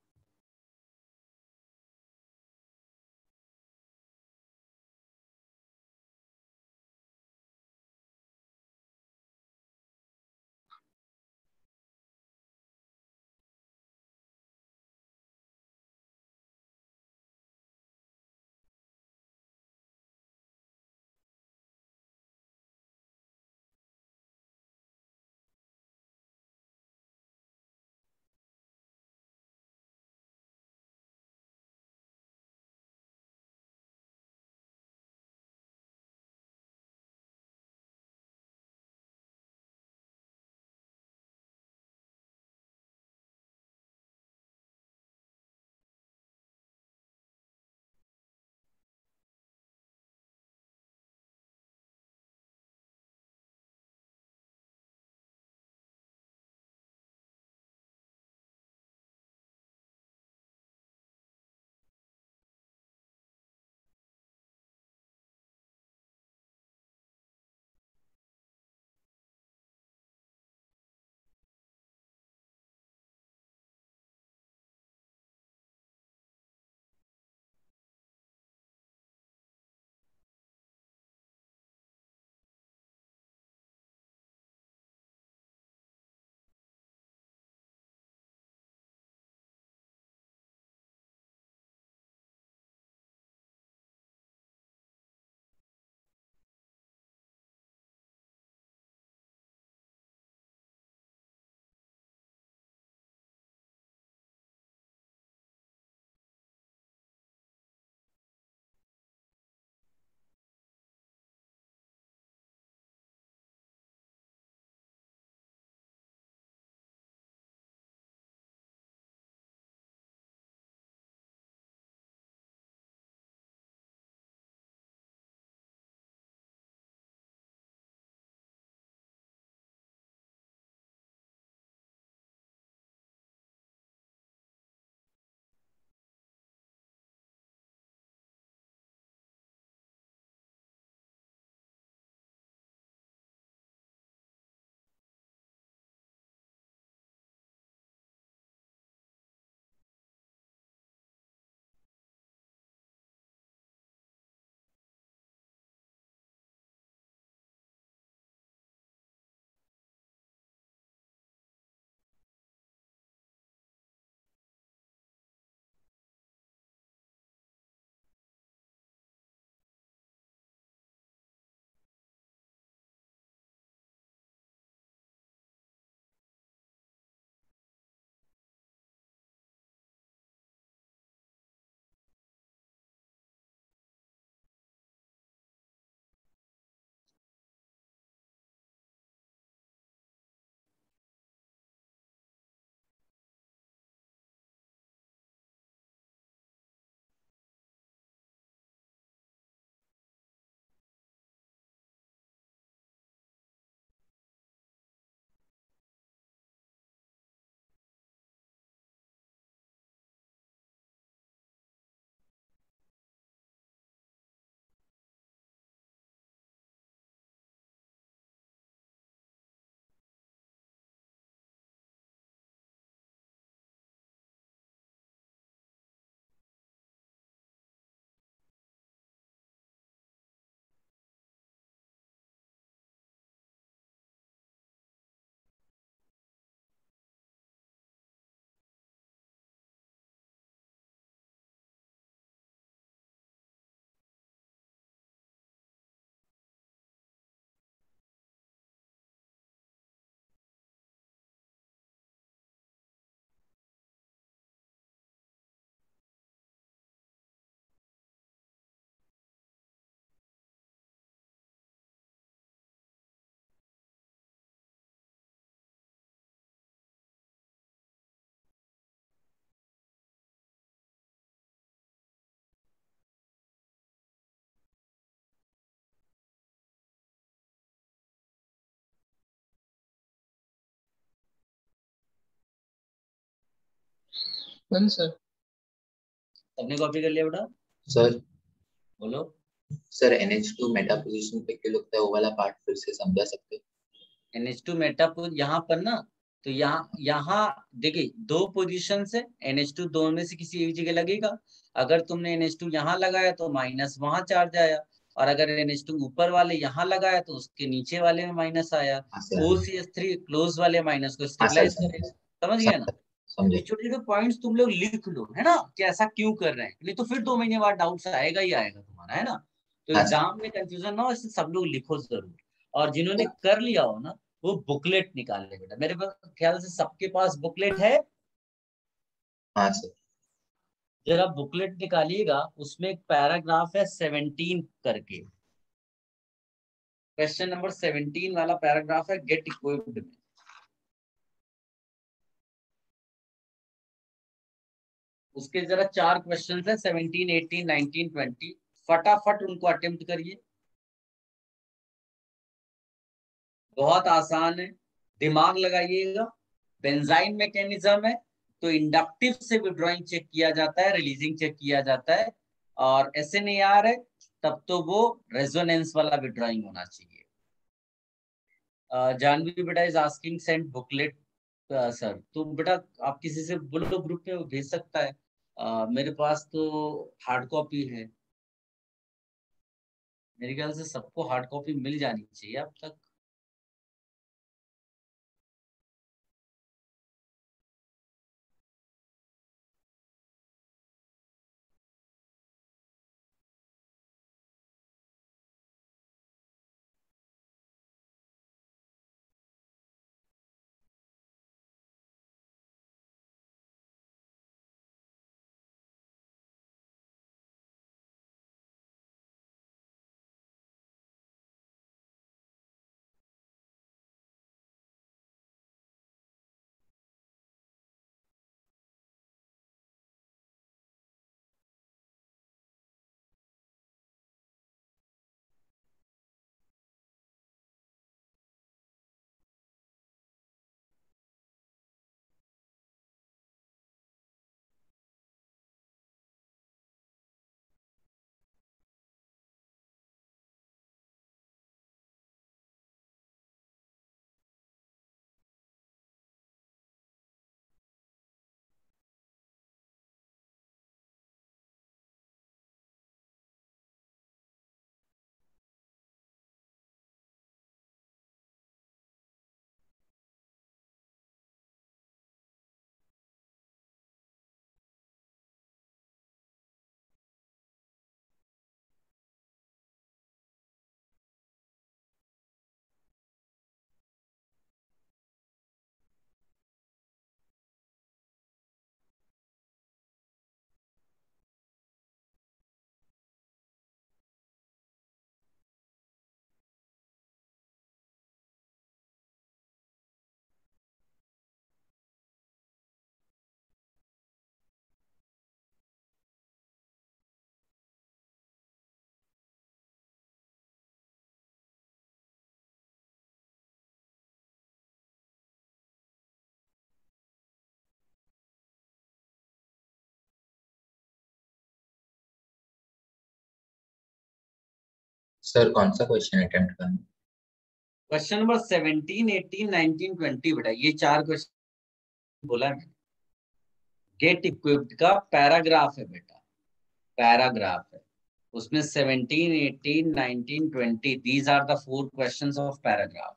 One sir. सबने कॉपी कर लिया बेटा? सर बोलो। Sir N H two meta position पे क्यों लगता है, वो वाला पार्ट फिर से समझा सकते हैं? एन एच टू मेटा यहाँ पर ना, तो यहाँ यहाँ देखिए दो पोजीशन है, एन एच टू दो में से किसी एक जगह लगेगा। अगर तुमने एन एच टू यहाँ लगाया तो माइनस वहां चार्ज आया, और अगर एन एच टू ऊपर वाले यहाँ लगाया तो उसके नीचे वाले में माइनस आया। हाँ sir, O C H three close वाले माइनस को हाँ सर, स्टेबलाइज समझे करेगा। समझ गया ना? समझे तो समझे। ये छोटे छोटे पॉइंट्स तुम लोग लिख लो, है ना, कि ऐसा क्यों कर रहे हैं, नहीं तो फिर दो महीने बाद डाउट्स आएगा ही आएगा तुम्हारा, है ना। तो हाँ सर। एग्जाम में कंफ्यूजन ना हो, इससे सब लोग लिखो जरूर। और जिन्होंने कर लिया हो ना, वो बुकलेट निकाल ले बेटा। मेरे पास ख्याल से सबके पास बुकलेट है। हाँ सर। जरा बुकलेट निकालिएगा, उसमें एक पैराग्राफ है सेवनटीन करके, क्वेश्चन नंबर सेवनटीन वाला पैराग्राफ है गेट इक्विप्ड में। उसके जरा चार क्वेश्चन है, सेवनटीन एटीन नाइनटीन ट्वेंटी। फटाफट उनको अटेम्प्ट करिए, बहुत आसान है, दिमाग लगाइएगा। बेंजाइन मैकेनिज्म है, तो इंडक्टिव से विड्रॉइंग चेक किया जाता है, रिलीजिंग चेक किया जाता है। और एस एन ए आर है, तब तो वो रेजोनेंस वाला विड्रॉइंग होना चाहिए। जानवी बेटा is asking send booklet. Sir तो बेटा आप किसी से बोलो ग्रुप में, वो भेज सकता है। uh, मेरे पास तो हार्ड कॉपी है। मेरे ख्याल से सबको हार्ड कॉपी मिल जानी चाहिए अब तक। सर कौन सा क्वेश्चन अटेम्प्ट करना? Question number seventeen eighteen nineteen twenty बेटा, ये चार क्वेश्चन बोला है। गेट इक्विप्ड का पैराग्राफ है बेटा, पैराग्राफ है। उसमें seventeen eighteen nineteen twenty, these are the four questions of paragraph.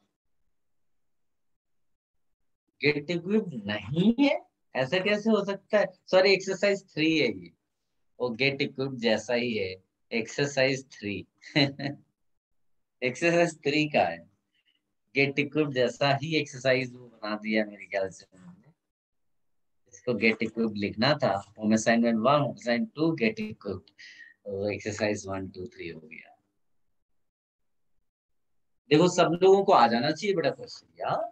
Get equipped नहीं है, ऐसा कैसे हो सकता है? सॉरी, एक्सरसाइज थ्री है ये, वो गेट इक्विप्ड जैसा ही है। एक्सरसाइज थ्री एक्सरसाइज थ्री का है, गेट इक्विप्ड जैसा ही एक्सरसाइज वो बना दिया मेरे ख्याल से उन्होंने। इसको गेट इक्विप्ड लिखना था, home assignment one, home assignment two, get equipped, exercise one two three हो गया। देखो सब लोगों को आ जाना चाहिए बेटा क्वेश्चन यार।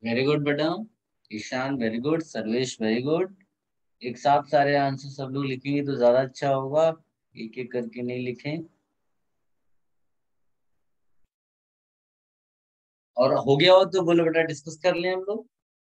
वेरी गुड बेटा। Ishan very good, Sarvesh very good. एक साथ सारे आंसर सब लोग लिखेंगे तो ज्यादा अच्छा होगा, एक एक करके नहीं लिखें। और हो गया हो तो बोलो बेटा, डिस्कस कर लें हम लोग।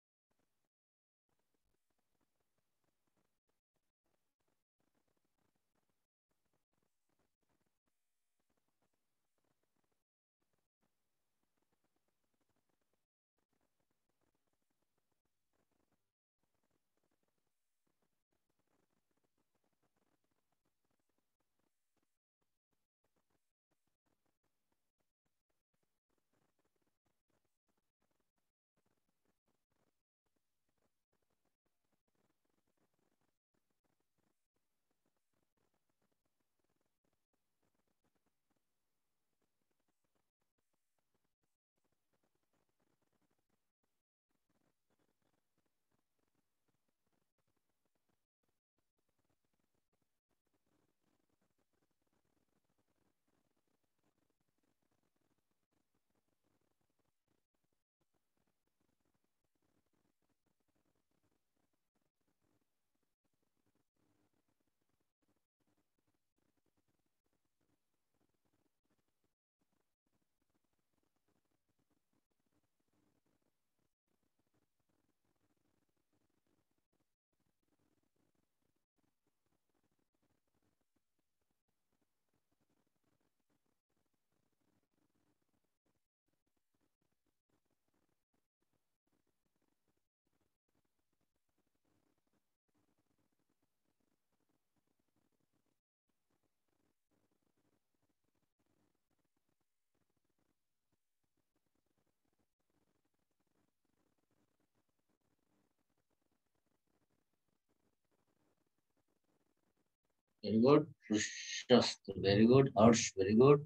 Very good Prashast, very good Harsh, very good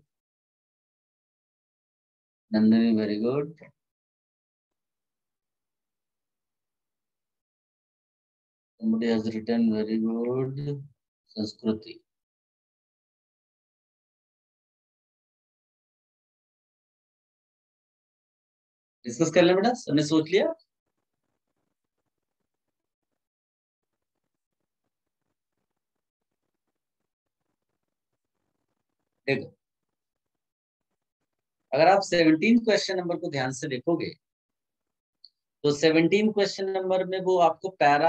Nandini, very good. Somebody has written very good. Sanskriti. Discuss कर ले बेटा, सबने सोच लिया? देखो, अगर आप सेवनटीन क्वेश्चन नंबर को ध्यान से देखोगे तो सेवनटीन क्वेश्चन नंबर में वो आपको पैरा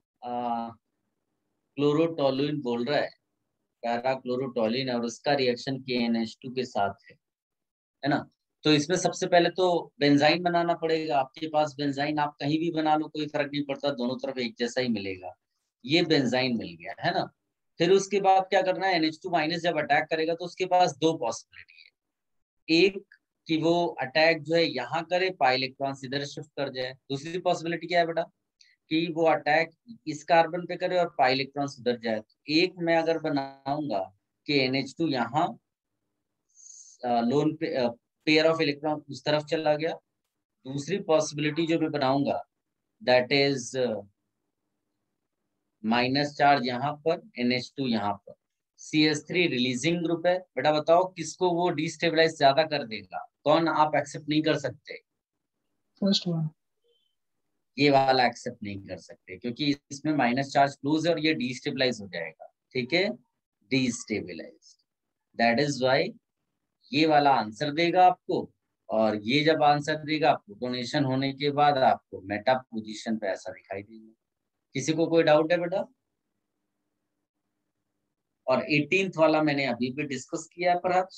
क्लोरोटोलुइन बोल रहा है, पैरा क्लोरोटोलिन, और उसका रिएक्शन के एन एच टू के साथ है है ना। तो इसमें सबसे पहले तो बेंजाइन बनाना पड़ेगा। आपके पास बेंजाइन आप कहीं भी बना लो, कोई फर्क नहीं पड़ता, दोनों तरफ एक जैसा ही मिलेगा। ये बेंजाइन मिल गया है ना। फिर उसके बाद क्या करना है, एन एच टू माइनस जब अटैक करेगा तो उसके पास दो पॉसिबिलिटी है। एक कि वो अटैक जो है यहाँ करे, पाई इलेक्ट्रॉन इधर शिफ्ट कर जाए। दूसरी पॉसिबिलिटी क्या है बेटा, कि वो अटैक इस कार्बन पे करे और पाई इलेक्ट्रॉन उधर जाए। तो एक मैं अगर बनाऊंगा कि एन एच टू यहाँ लोन पे पेयर ऑफ इलेक्ट्रॉन उस तरफ चला गया। दूसरी पॉसिबिलिटी जो मैं बनाऊंगा दैट इज माइनस चार्ज यहाँ पर, एन एच टू यहाँ पर, C S three releasing group है। बेटा बताओ किसको वो डिस्टेबलाइज ज्यादा कर देगा, कौन आप एक्सेप्ट नहीं कर सकते? First one. ये वाला एक्सेप्ट नहीं कर सकते क्योंकि इसमें माइनस चार्ज क्लोज है और ये डिस्टेबलाइज हो जाएगा। ठीक है, डिस्टेबलाइज, दैट इज वाई ये वाला आंसर देगा आपको। और ये जब आंसर देगा प्रोटोनेशन होने के बाद आपको मेटा पोजीशन पे ऐसा दिखाई देगा। किसी को कोई डाउट है बेटा? और एटीन्थ वाला मैंने अभी भी डिस्कस किया है, परहैप्स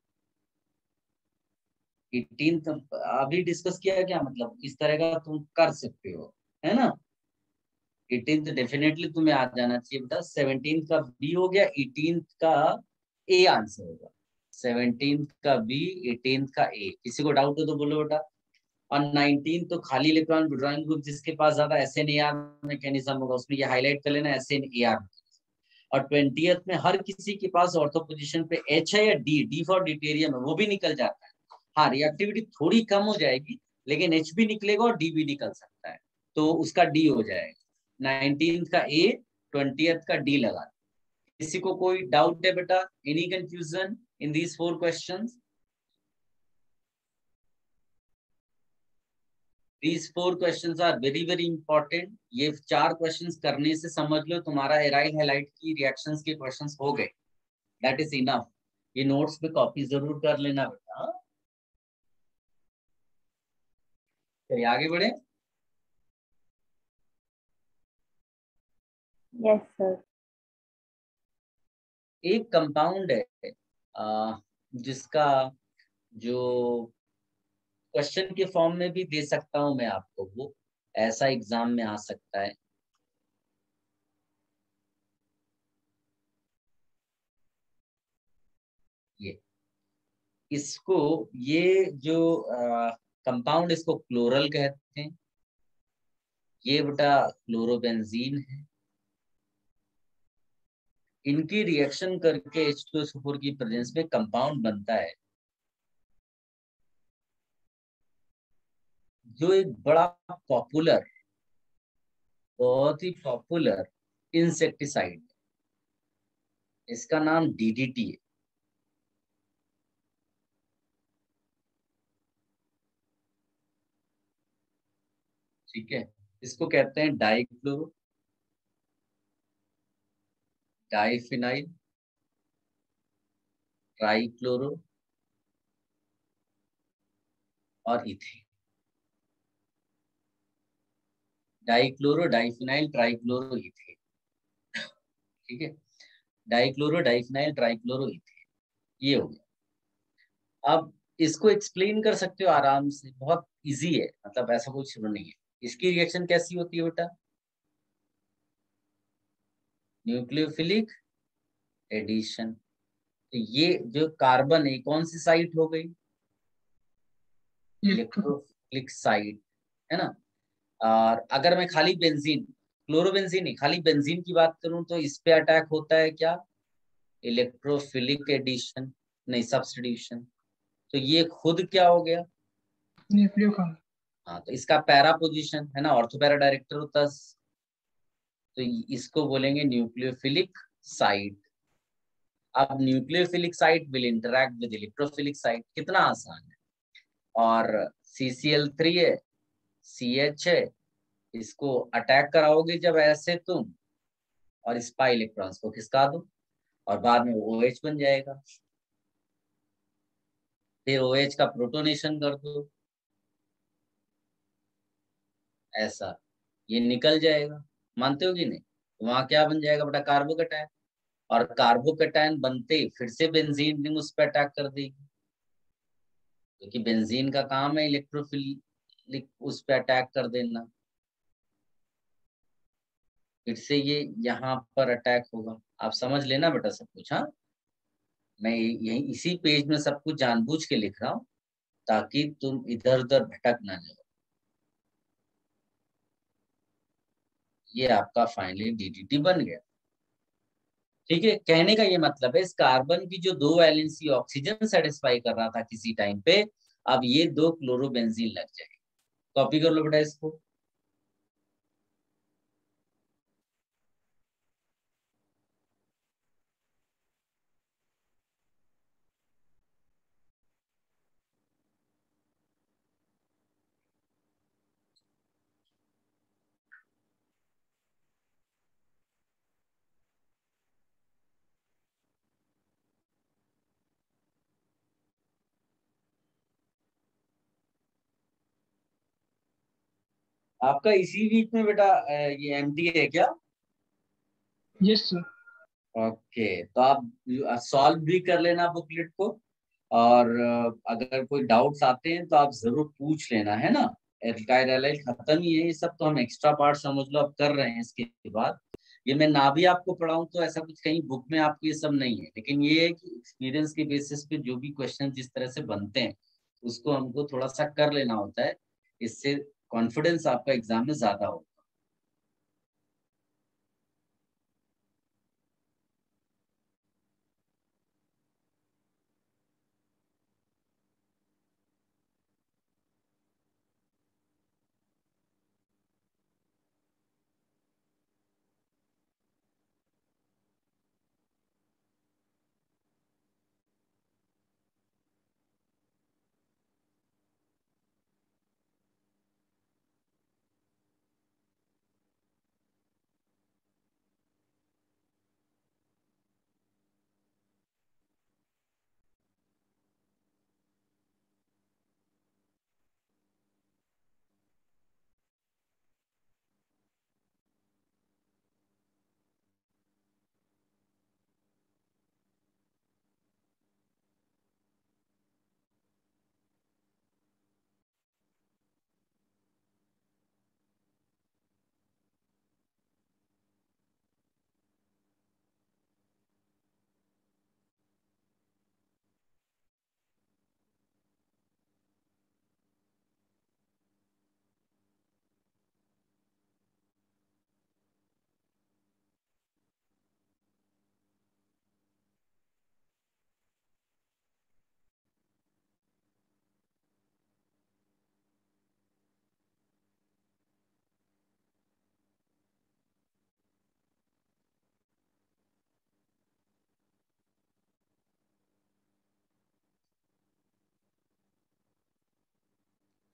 एटीन्थ अभी डिस्कस किया है क्या, मतलब इस तरह का तुम कर सकते हो, है ना। एटीन्थ डेफिनेटली तुम्हें आ जाना चाहिए बेटा। सेवनटीन का बी हो गया, एटीन्थ का ए आंसर होगा। सेवनटीन का बी, एटीन्थ का ए। किसी को डाउट हो तो बोलो बेटा। और नाइनटीन तो खाली इलेक्ट्रॉन विड्रॉइंग ग्रुप, जिसके पास ज्यादा S N A R mechanism होगा उसमें ये हाईलाइट कर लेना, एस एन ए आर। और ट्वेंटियथ में हर किसी के पास ऑर्थो पोजीशन पे एच है या डी, डी फॉर डिटेरियम है, वो भी निकल जाता है। हाँ, रिएक्टिविटी थोड़ी कम हो जाएगी लेकिन एच भी निकलेगा और डी भी निकल सकता है, तो उसका डी हो जाएगा। नाइनटीन का ए, ट्वेंटियथ का डी लगा। किसी को कोई डाउट है बेटा? Any confusion in these four questions? These four questions are very very important. ये चार questions करने से समझ लो तुम्हारा एराइल हैलाइड की रिएक्शंस के questions हो गए. That is enough. ये नोट्स पे कॉपी जरूर कर लेना बेटा. हाँ? चलिए आगे बढ़े. Yes, sir. एक कंपाउंड है आ, जिसका जो क्वेश्चन के फॉर्म में भी दे सकता हूं मैं आपको, वो ऐसा एग्जाम में आ सकता है. ये इसको ये जो कंपाउंड इसको क्लोरल कहते हैं. ये बेटा क्लोरोबेंजीन है. इनकी रिएक्शन करके H two S O four की प्रेजेंस में कंपाउंड बनता है जो एक बड़ा पॉपुलर, बहुत ही पॉपुलर इंसेक्टिसाइड. इसका नाम डीडीटी है. ठीक है. इसको कहते हैं डाइक्लोरो, डाइफिनाइल, ट्राइक्लोरो और ethane. Dichloro, diphenyl, trichloro, ethane. ठीक है. Dichloro, diphenyl, trichloro, ethane. ये हो गया. अब इसको एक्सप्लेन कर सकते हो आराम से, बहुत इजी है, मतलब ऐसा कुछ नहीं है. इसकी रिएक्शन कैसी होती है बेटा? Nucleophilic addition. तो ये जो कार्बन है कौन सी साइट हो गई? इलेक्ट्रोफिलिक साइट, है ना. और अगर मैं खाली बेंजीन, क्लोरोबेंजीन नहीं, खाली बेंजीन की बात करूं तो इस पे अटैक होता है क्या? इलेक्ट्रोफिलिक एडिशन, नहीं सब्स्टिट्यूशन. तो ये खुद क्या हो गया? न्यूक्लियोफाइल. हाँ, तो इसका पैरा पोजीशन है ना, ऑर्थोपैरा डायरेक्टर होता है. तो इसको बोलेंगे न्यूक्लियोफिलिक साइट. अब nucleophilic site will interact with electrophilic site. कितना आसान है. और सी सी एल थ्री है, सी एच है, इसको अटैक कराओगे जब ऐसे तुम, और इस पाई इलेक्ट्रॉन्स को खिसका दो और बाद में ओ एच बन जाएगा. फिर ओ एच का प्रोटोनेशन कर दो, ऐसा ये निकल जाएगा. मानते हो कि नहीं? वहां क्या बन जाएगा बेटा? कार्बोकैटायन. और कार्बोकैटायन बनते ही फिर से बेंजीन रिंग उस पर अटैक कर देगी, क्योंकि बेंजीन का काम है इलेक्ट्रोफिलिक उस पर अटैक कर देना. फिर से ये यहाँ पर अटैक होगा. आप समझ लेना बेटा सब कुछ. हाँ, मैं यही इसी पेज में सब कुछ जानबूझ के लिख रहा हूँ ताकि तुम इधर उधर भटक ना जाओ. ये आपका फाइनली डीडीटी बन गया. ठीक है. कहने का ये मतलब है, इस कार्बन की जो दो वैलेंसी ऑक्सीजन सेटिस्फाई कर रहा था किसी टाइम पे, अब ये दो क्लोरोबेंजीन लग जाएगी. कॉपी कर लो बेटा इसको. आपका इसी वीक में बेटा अ, ये एमटी है क्या? Yes sir. ओके. तो आप सॉल्व भी कर लेना बुकलेट को. और अ, अगर कोई डाउट्स आते हैं तो आप जरूर पूछ लेना, है ना. एल्काइल हैलाइड खत्म ही है. ये सब तो हम एक्स्ट्रा पार्ट समझ लो अब कर रहे हैं. इसके बाद ये मैं ना भी आपको पढ़ाऊं तो ऐसा कुछ कहीं बुक में आपको ये सब नहीं है, लेकिन ये है कि एक्सपीरियंस के बेसिस पे जो भी क्वेश्चन जिस तरह से बनते हैं उसको हमको थोड़ा सा कर लेना होता है. इससे कॉन्फिडेंस आपका एग्जाम में ज्यादा होगा.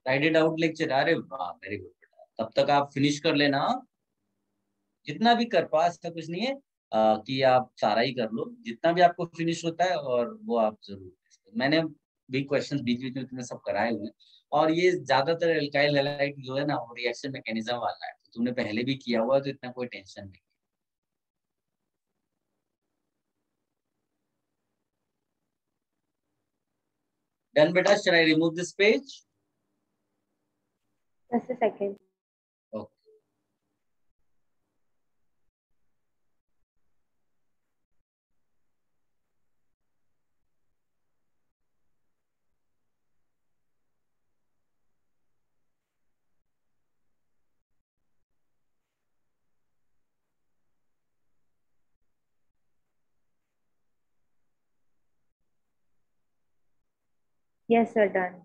राइट इट आउट लेक्चर, अरे वाह वेरी गुड बेटा, तब तक आप फिनिश कर लेना, जितना भी कर पाओ, ऐसा कुछ नहीं है आ, कि आप सारा ही कर लो, जितना भी आपको फिनिश होता है और वो आप जरूर। मैंने भी क्वेश्चंस बीच बीच में तुम्हें सब कराए हुए हैं, और ये ज्यादातर एल्काइल हैलाइड जो है ना वो रिएक्शन मैकेनिज्म वाला है, तो तुमने पहले भी किया हुआ है, तो इतना कोई टेंशन नहीं। डन बेटा, shall I remove this page? Just a second. Okay. Yes, sir, done.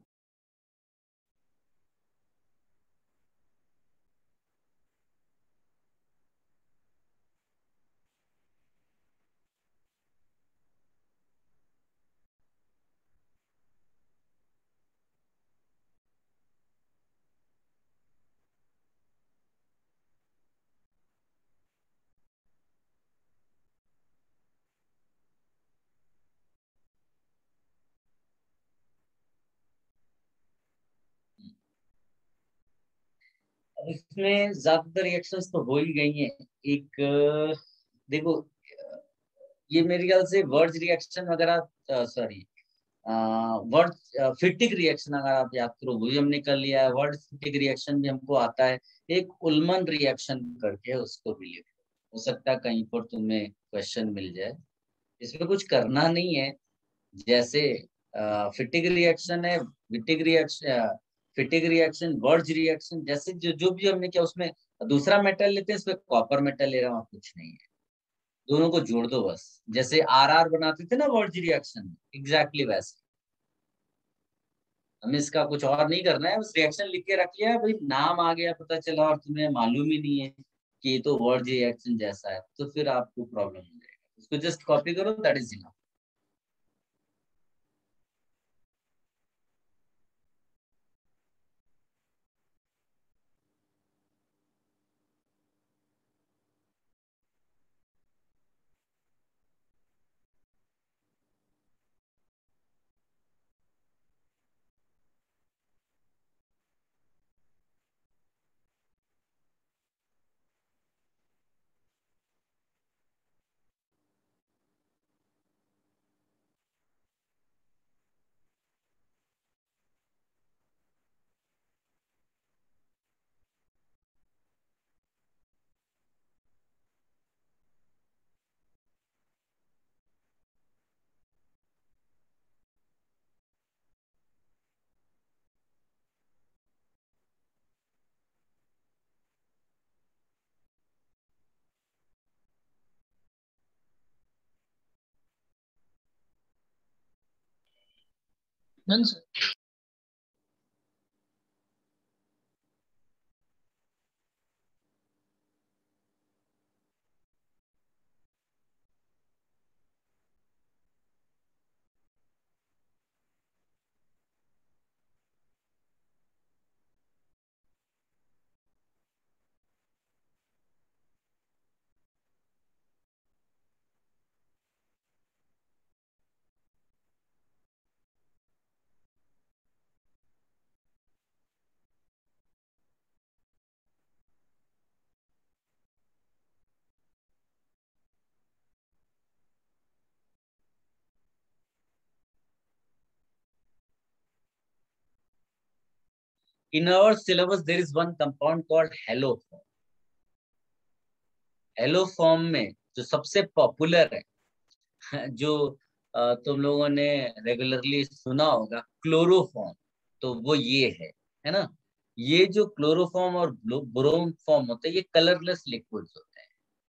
अब इसमें ज्यादातर रिएक्शंस तो हो ही गई हैं। एक अ, देखो, ये मेरे ख्याल से वर्ड्स रिएक्शन वगैरह, सॉरी वर्ड फिटिक रिएक्शन अगर आप याद करो वही हमने कर लिया है। वर्ड फिटिक रिएक्शन भी हमको आता है। एक उल्मन रिएक्शन करके उसको भी लिखो, हो सकता है कहीं पर तुम्हें क्वेश्चन मिल जाए। इसमें कुछ करना नहीं है, जैसे फिटिक रिएक्शन है, Wittig reaction, Fittig reaction, Wurtz reaction, जैसे जो जो भी हमने किया उसमें दूसरा मेटल लेते हैं, इसमें कॉपर मेटल ले रहा हूँ, कुछ नहीं है, दोनों को जोड़ दो बस। जैसे आर आर बनाते थे ना वर्ज रिएक्शन, एग्जैक्टली वैसे। हमें इसका कुछ और नहीं करना है, बस रिएक्शन लिख के रख लिया भाई, नाम आ गया पता चला और तुम्हें मालूम ही नहीं है कि ये तो वर्ज रिएक्शन जैसा है, तो फिर आपको प्रॉब्लम हो जाएगा। उसको जस्ट कॉपी करो, that is enough. Done, sir. In our syllabus, there is one compound called haloform. Haloform में जो सबसे पॉपुलर है, जो अ, तुम लोगों ने रेगुलरली सुना होगा, क्लोरोफॉर्म, तो वो ये है है ना। ये जो क्लोरोफॉर्म और ब्रोम फॉर्म होते हैं, ये कलरलेस लिक्विड्स होते हैं,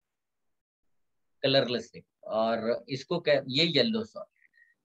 कलरलेस लिक्विड। और इसको कह, ये yellow salt,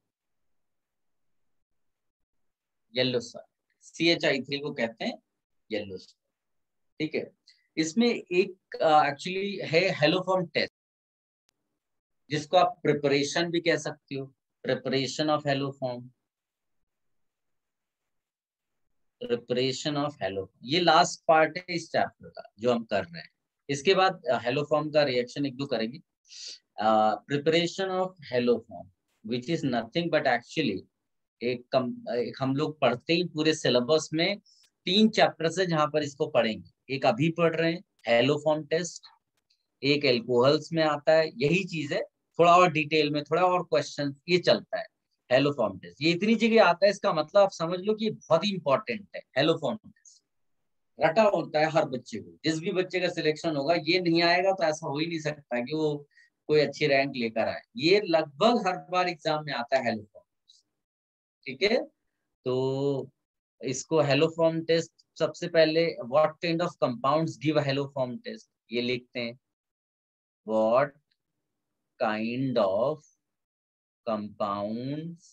yellow salt, C H I three को कहते हैं येलो सॉल्ट। ठीक है, इसमें एक एक्चुअली है हेलोफॉर्म टेस्ट, जिसको आप प्रिपरेशन भी कह सकते हो, preparation of haloform, preparation of halo, ये लास्ट पार्ट है इस चैप्टर का जो हम कर रहे हैं। इसके बाद हेलो फॉर्म का रिएक्शन एक दो करेंगे। Preparation of halo form which is nothing but actually एक, कम, एक हम लोग पढ़ते ही पूरे सिलेबस में तीन चैप्टर्स है जहां पर इसको पढ़ेंगे। एक अभी पढ़ रहे हैं हेलो फॉर्म टेस्ट, एक एल्कोहल्स में आता है, यही चीज है, थोड़ा और डिटेल में, थोड़ा और क्वेश्चन ये चलता है। हेलो फॉर्म टेस्ट ये इतनी जगह आता है, इसका मतलब आप समझ लो कि ये बहुत ही इंपॉर्टेंट है। हेलो फॉर्म टेस्ट रटा होता है हर बच्चे को, जिस भी बच्चे का सिलेक्शन होगा ये नहीं आएगा तो ऐसा हो ही नहीं सकता कि वो कोई अच्छी रैंक लेकर आए। ये लगभग हर बार एग्जाम में आता है हेलो फॉर्म, ठीक है। तो इसको हेलो फॉर्म टेस्ट सबसे पहले what kind of compounds give halo form test ये लिखते हैं। What kind of compounds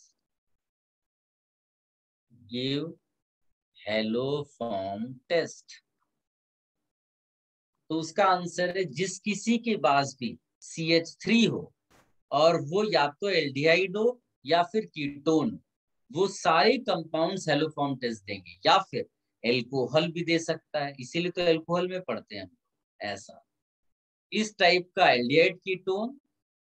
give halo form test, तो उसका आंसर है जिस किसी के पास भी सी एच थ्री हो और वो या तो एल्डिहाइड हो या फिर कीटोन, वो सारे कंपाउंड्स हेलो फॉर्म टेस्ट देंगे, या फिर एल्कोहल भी दे सकता है, इसीलिए तो एल्कोहल में पढ़ते हैं हम ऐसा। इस टाइप का एल्डिहाइड कीटोन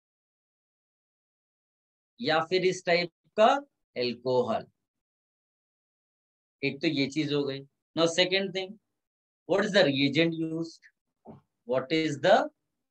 या फिर इस टाइप का एल्कोहल, एक तो ये चीज हो गई। Now second thing, what is the reagent used, what is the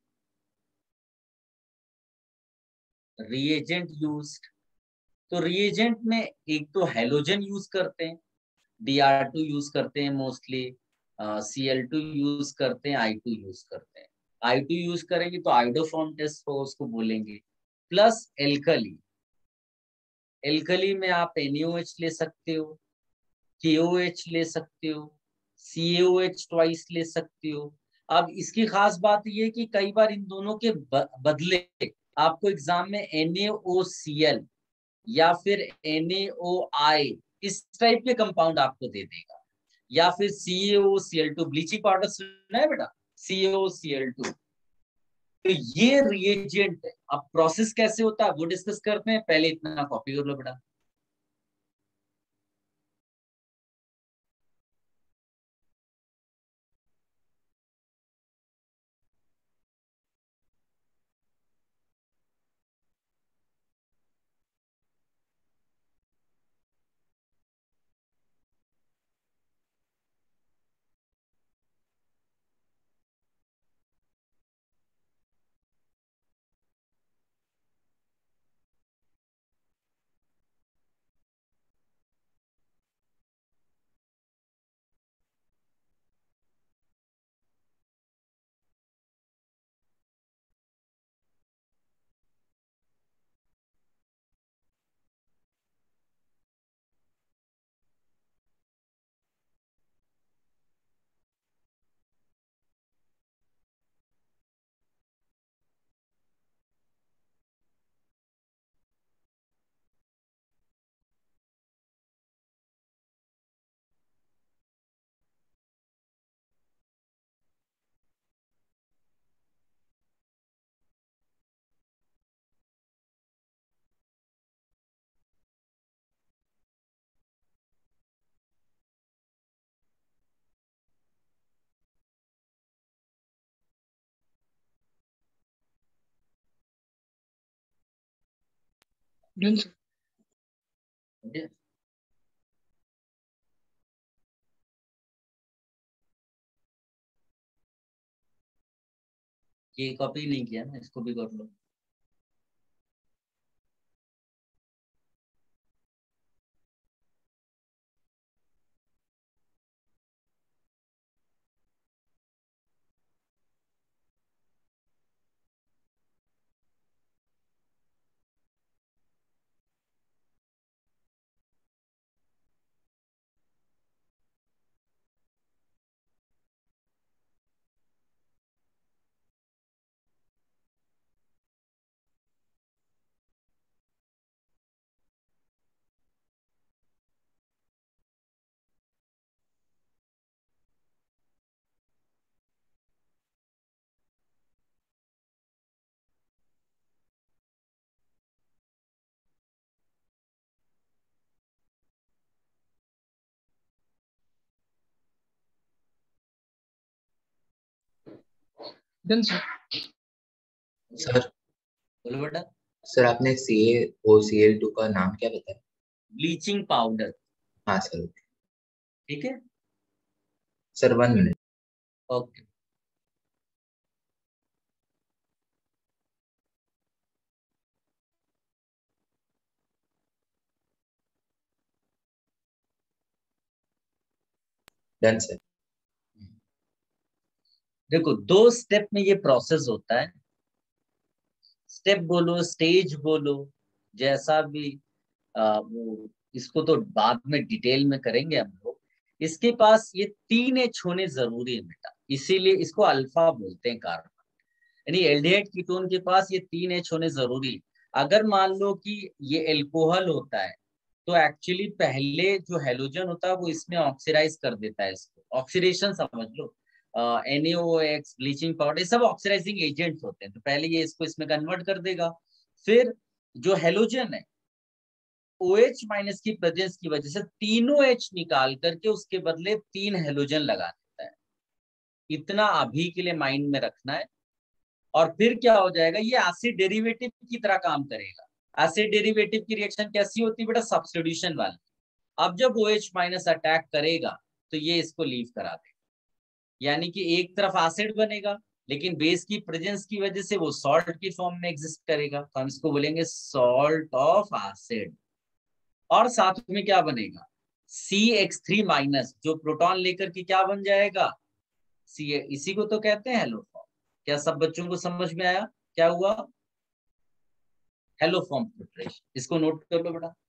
reagent used. तो रिएजेंट में एक तो हेलोजन यूज करते हैं, डी आर टू यूज करते हैं mostly, C L two use करते हैं, आई टू यूज करते हैं। आई टू यूज करेंगे तो आइडोफॉर्म टेस्ट हो उसको बोलेंगे, प्लस एल्कली। एल्कली में आप एन ए ओ एच ले सकते हो, के ओ एच ले सकते हो, सी ए ओ एच ट्वाइस ले सकते हो। अब इसकी खास बात यह है कि कई बार इन दोनों के बदले आपको एग्जाम में N A O C L या फिर एन ए ओ आई इस टाइप के कंपाउंड आपको दे देगा, या फिर C A O C L two, bleaching powder सुना है बेटा, सी A O C L to. तो ये रिएजेंट है। अब प्रोसेस कैसे होता है वो डिस्कस करते हैं, पहले इतना कॉपी कर लो बेटा। Done sir. Okay? ये कॉपी नहीं किया ना, इसको भी कर लो। Done sir. सर बोलो बेटा। सर आपने सी A O C L to का नाम क्या बताया? Bleaching powder. हाँ सर। ठीक है। Sir one minute. Okay. Done sir. देखो दो स्टेप में ये प्रोसेस होता है, स्टेप बोलो स्टेज बोलो, जैसा भी आ, वो इसको तो बाद में डिटेल में करेंगे हम लोग। इसके पास ये तीन एच होने जरूरी है बेटा, इसीलिए इसको अल्फा बोलते हैं कार्बन। यानी एल्डिहाइड कीटोन के पास ये तीन एच होने जरूरी है। अगर मान लो कि ये एल्कोहल होता है तो एक्चुअली पहले जो हेलोजन होता है वो इसमें ऑक्सीडाइज कर देता है, इसको ऑक्सीडेशन समझ लो। N A O X, bleaching powder, ये सब ऑक्सीडाइजिंग एजेंट्स होते हैं, तो पहले ये इसको इसमें कन्वर्ट कर देगा। फिर जो हेलोजन है OH माइनस की प्रेजेंस की वजह से तीनों H निकाल करके उसके बदले तीन हेलोजन लगा देता है। इतना अभी के लिए माइंड में रखना है। और फिर क्या हो जाएगा, ये एसिड डेरिवेटिव की तरह काम करेगा। एसिड डेरिवेटिव की रिएक्शन कैसी होती है बेटा, सब्स्टिट्यूशन वाली। अब जब OH माइनस अटैक करेगा तो ये इसको लीव करा देगा, यानी कि एक तरफ एसिड बनेगा लेकिन बेस की प्रेजेंस की वजह से वो सॉल्ट की फॉर्म में एग्जिस्ट करेगा, तो हम इसको बोलेंगे सॉल्ट ऑफ एसिड। और साथ में क्या बनेगा, सी एक्स थ्री माइनस, जो प्रोटॉन लेकर के क्या बन जाएगा, सी। इसी को तो कहते हैं हेलो फॉर्म। क्या सब बच्चों को समझ में आया क्या हुआ? हेलो फॉर्म प्रिपरेशन, इसको नोट कर लो बेटा।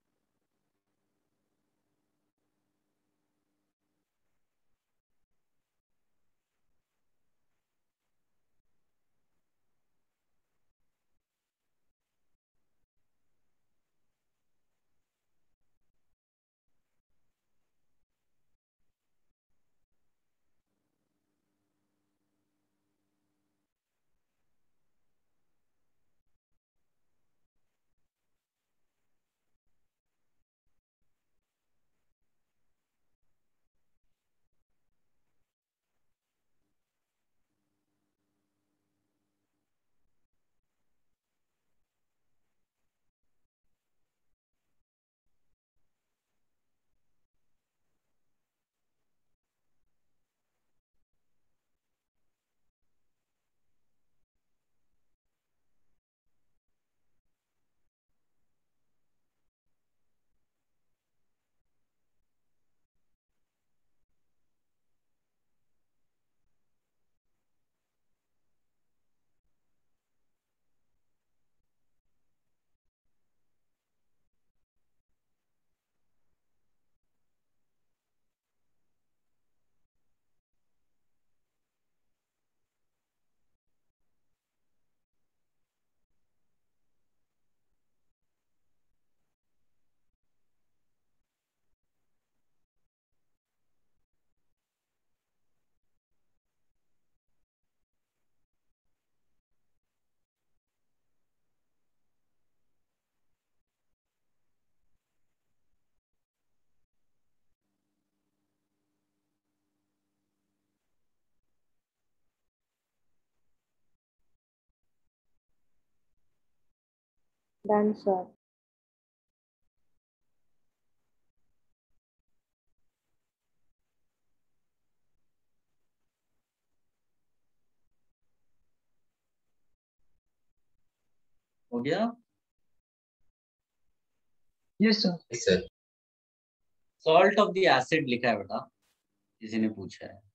Done sir. हो गया? Yes sir. Sir salt of the acid लिखा है बेटा, किसी ने पूछा है।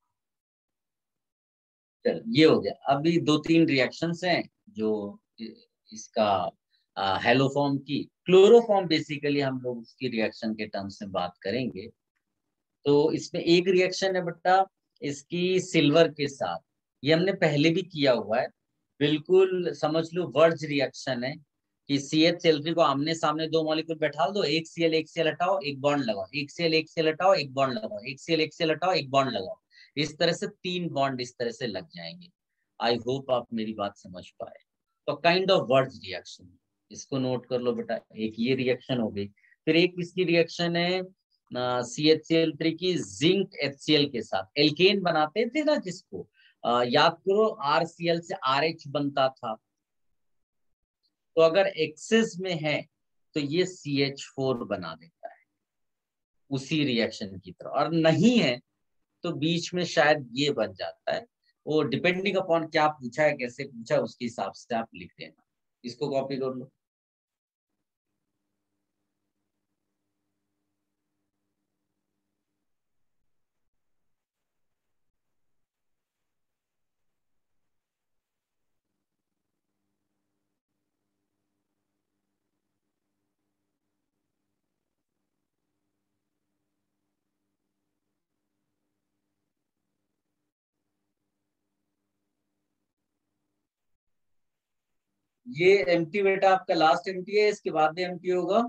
चल ये हो गया। अभी दो तीन रिएक्शंस हैं जो इसका हेलोफॉर्म की, क्लोरोफॉर्म बेसिकली हम लोग उसकी रिएक्शन के टर्म्स में बात करेंगे। तो इसमें एक रिएक्शन है बेटा इसकी सिल्वर के साथ, ये हमने पहले भी किया हुआ है, बिल्कुल समझ लो वर्ज रिएक्शन है कि सी एच एल थ्री को आमने सामने दो मॉलिक्यूल बैठा दो, एक सीएल एक सीएल हटाओ एक बॉन्ड लगाओ, एक सीएल एक सीएल हटाओ एक बॉन्ड लगाओ, एक सीएल एक सीएल हटाओ एक बॉन्ड लगाओ। इस तरह से तीन बॉन्ड इस तरह से लग जाएंगे। आई होप आप मेरी बात समझ पाए। तो काइंड ऑफ वर्ज रिएक्शन, इसको नोट कर लो बेटा। एक ये रिएक्शन हो गई। फिर एक इसकी रिएक्शन है C H C L three की जिंक एच सी एल के साथ, एल्केन बनाते थे ना जिसको, आ, याद करो आर सी एल से आर एच बनता था, तो अगर एक्सेस में है तो ये सी एच फोर बना देता है उसी रिएक्शन की तरह, और नहीं है तो बीच में शायद ये बन जाता है। वो डिपेंडिंग अपॉन क्या पूछा है, कैसे पूछा है, उसके हिसाब से आप लिख देना। इसको कॉपी कर लो। ये एम्प्टी बेटा आपका लास्ट एम्प्टी है, इसके बाद में एम्प्टी होगा।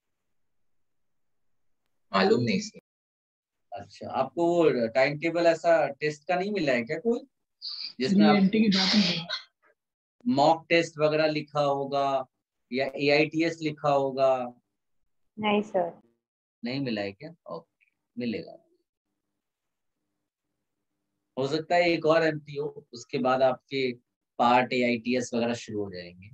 मालूम नहीं सर। अच्छा, आपको वो टाइम टेबल ऐसा टेस्ट का नहीं मिला है क्या कोई, जिसमें ये एंटी आपको की बात नहीं है। मॉक टेस्ट वगैरह लिखा होगा या ए आई टी एस लिखा होगा? नहीं सर। नहीं मिला है क्या? ओके, मिलेगा। हो सकता है एक और एमटी हो, उसके बाद आपके part A I T S वगैरह शुरू हो जाएंगे।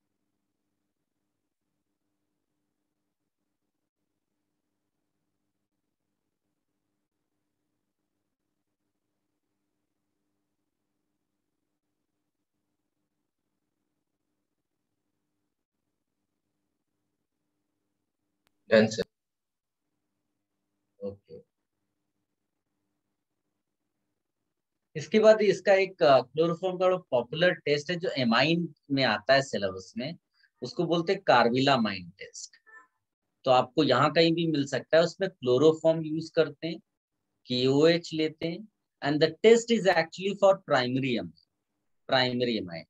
Done sir. ओके, इसके बाद इसका एक क्लोरोफॉर्म का पॉपुलर टेस्ट है जो एमाइन में आता है सिलेबस में, उसको बोलते हैं कार्बिलामाइन टेस्ट। तो आपको यहाँ कहीं भी मिल सकता है, उसमें क्लोरोफॉर्म यूज करते हैं, के ओ एच लेते हैं, and the test is actually for primary primary amine.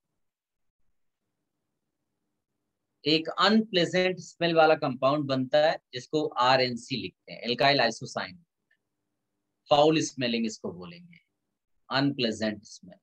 एक अनप्लेजेंट स्मेल वाला कंपाउंड बनता है जिसको आर एन सी लिखते हैं, एल्काइल आइसोसाइन। फाउल स्मेलिंग इसको बोलेंगे, अनप्लेजेंट स्मेल।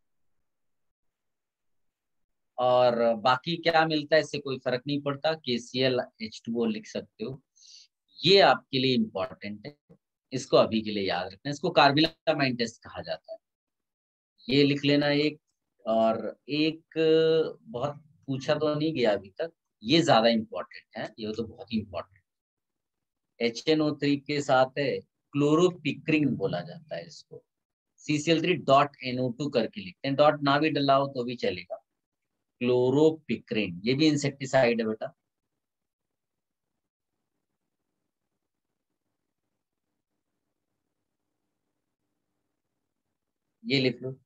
और बाकी क्या मिलता है इससे कोई फर्क नहीं पड़ता, K C L H two O लिख सकते हो। ये आपके लिए इंपॉर्टेंट है, इसको अभी के लिए याद रखना। इसको कार्बिलामाइन टेस्ट कहा जाता है, ये लिख लेना एक। और एक बहुत पूछा तो नहीं गया अभी तक, ये ज्यादा इंपॉर्टेंट है, ये तो बहुत ही important. H N O three के साथ है क्लोरोपिक्रिन बोला जाता है इसको, C C L three dot N O two करके लिखते हैं, डॉट ना भी डला हो तो भी चलेगा। क्लोरोपिक्रिन ये भी इंसेक्टिसाइड है बेटा, ये लिख लो।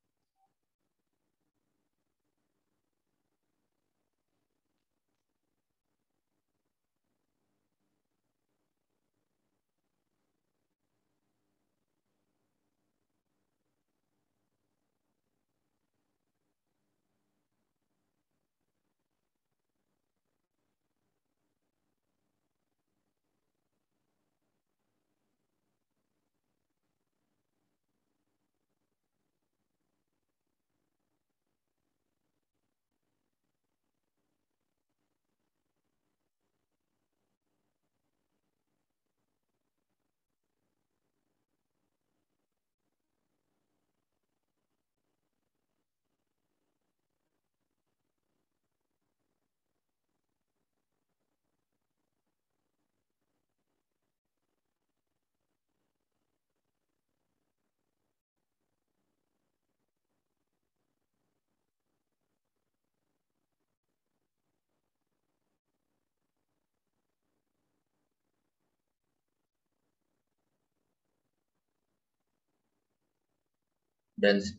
Done sir.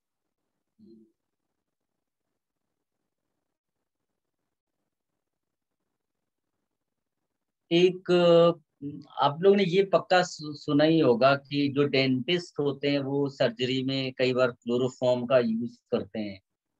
एक अ, आप लोग ने ये पक्का सु, सुना ही होगा कि जो डेंटिस्ट होते हैं वो सर्जरी में कई बार क्लोरोफॉर्म का यूज करते हैं,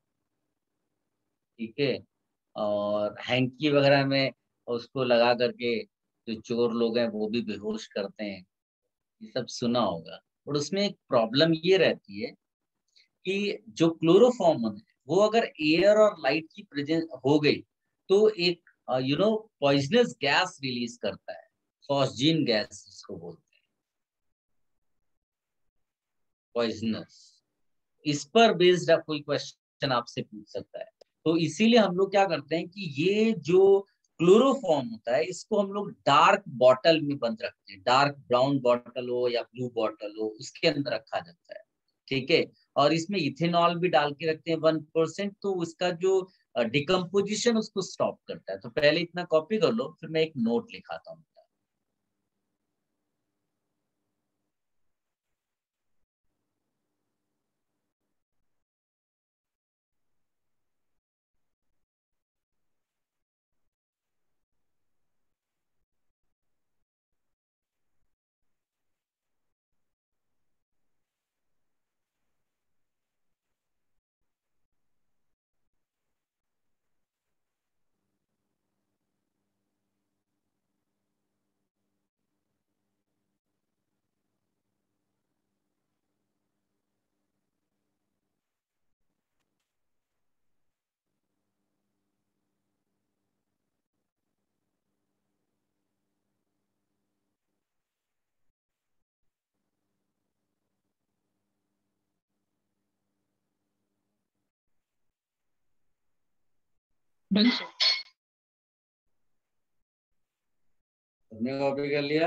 ठीक है। और हैंकी वगैरह में उसको लगा करके जो चोर लोग हैं वो भी बेहोश करते हैं, ये सब सुना होगा। और उसमें एक प्रॉब्लम ये रहती है कि जो क्लोरोफॉर्म है वो अगर एयर और लाइट की प्रेजेंस हो गई तो एक you know poisonous gas release करता है, फॉस्जीन गैस जिसको बोलते हैं, पॉइजनस। इस पर बेस्ड आप कोई क्वेश्चन आपसे पूछ सकता है। तो इसीलिए हम लोग क्या करते हैं कि ये जो क्लोरोफॉर्म होता है इसको हम लोग डार्क बॉटल में बंद रखते हैं, डार्क ब्राउन बॉटल हो या ब्लू बॉटल हो उसके अंदर रखा जाता है, ठीक है। और इसमें इथेनॉल भी डाल के रखते हैं वन परसेंट, तो उसका जो डिकम्पोजिशन उसको स्टॉप करता है। तो पहले इतना कॉपी कर लो, फिर मैं एक नोट लिखाता हूँ। तुमने कॉपी कर लिया?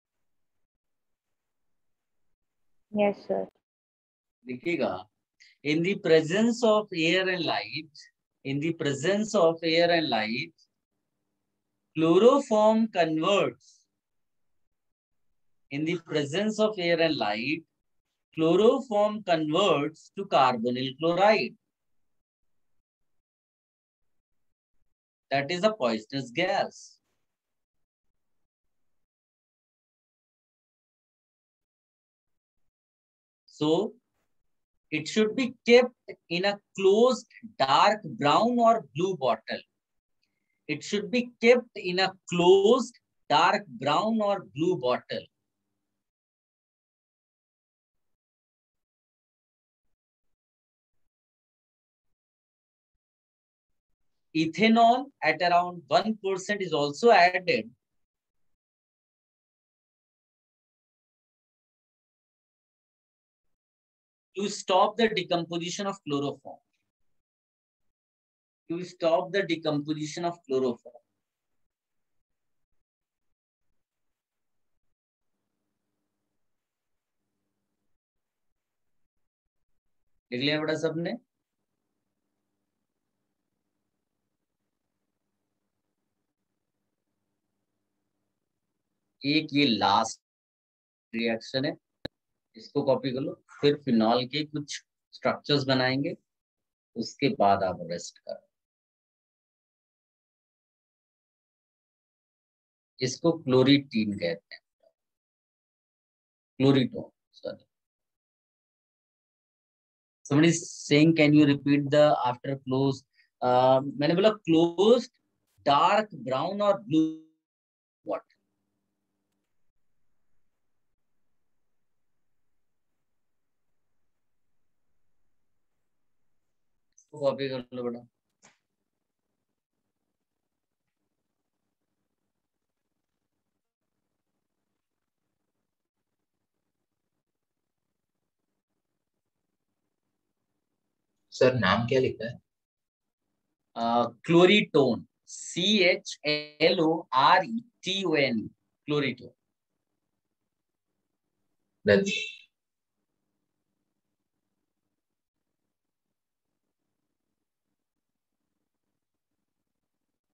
Yes, sir. देखिएगा, in the presence of air and light, in the presence of air and light, chloroform converts, in the presence of air and light, chloroform converts to carbonyl chloride. That is a poisonous gas. So, it should be kept in a closed dark brown or blue bottle. It should be kept in a closed dark brown or blue bottle. Ethanol at around one percent is also added to stop the decomposition of chloroform. To stop the decomposition of chloroform. लिख लिया बेटा सबने? एक ये लास्ट रिएक्शन है, इसको कॉपी कर लो, फिर फिनॉल के कुछ स्ट्रक्चर्स बनाएंगे, उसके बाद आप रेस्ट करो। इसको क्लोरीटीन कहते हैं, chloretone, sorry. Somebody is saying, can you repeat the after closed? uh, मैंने बोला closed dark brown or blue what? इसको कॉपी कर लो बेटा। सर नाम क्या लिखा है? Chloretone, C H L O R E T O N, chloretone. That's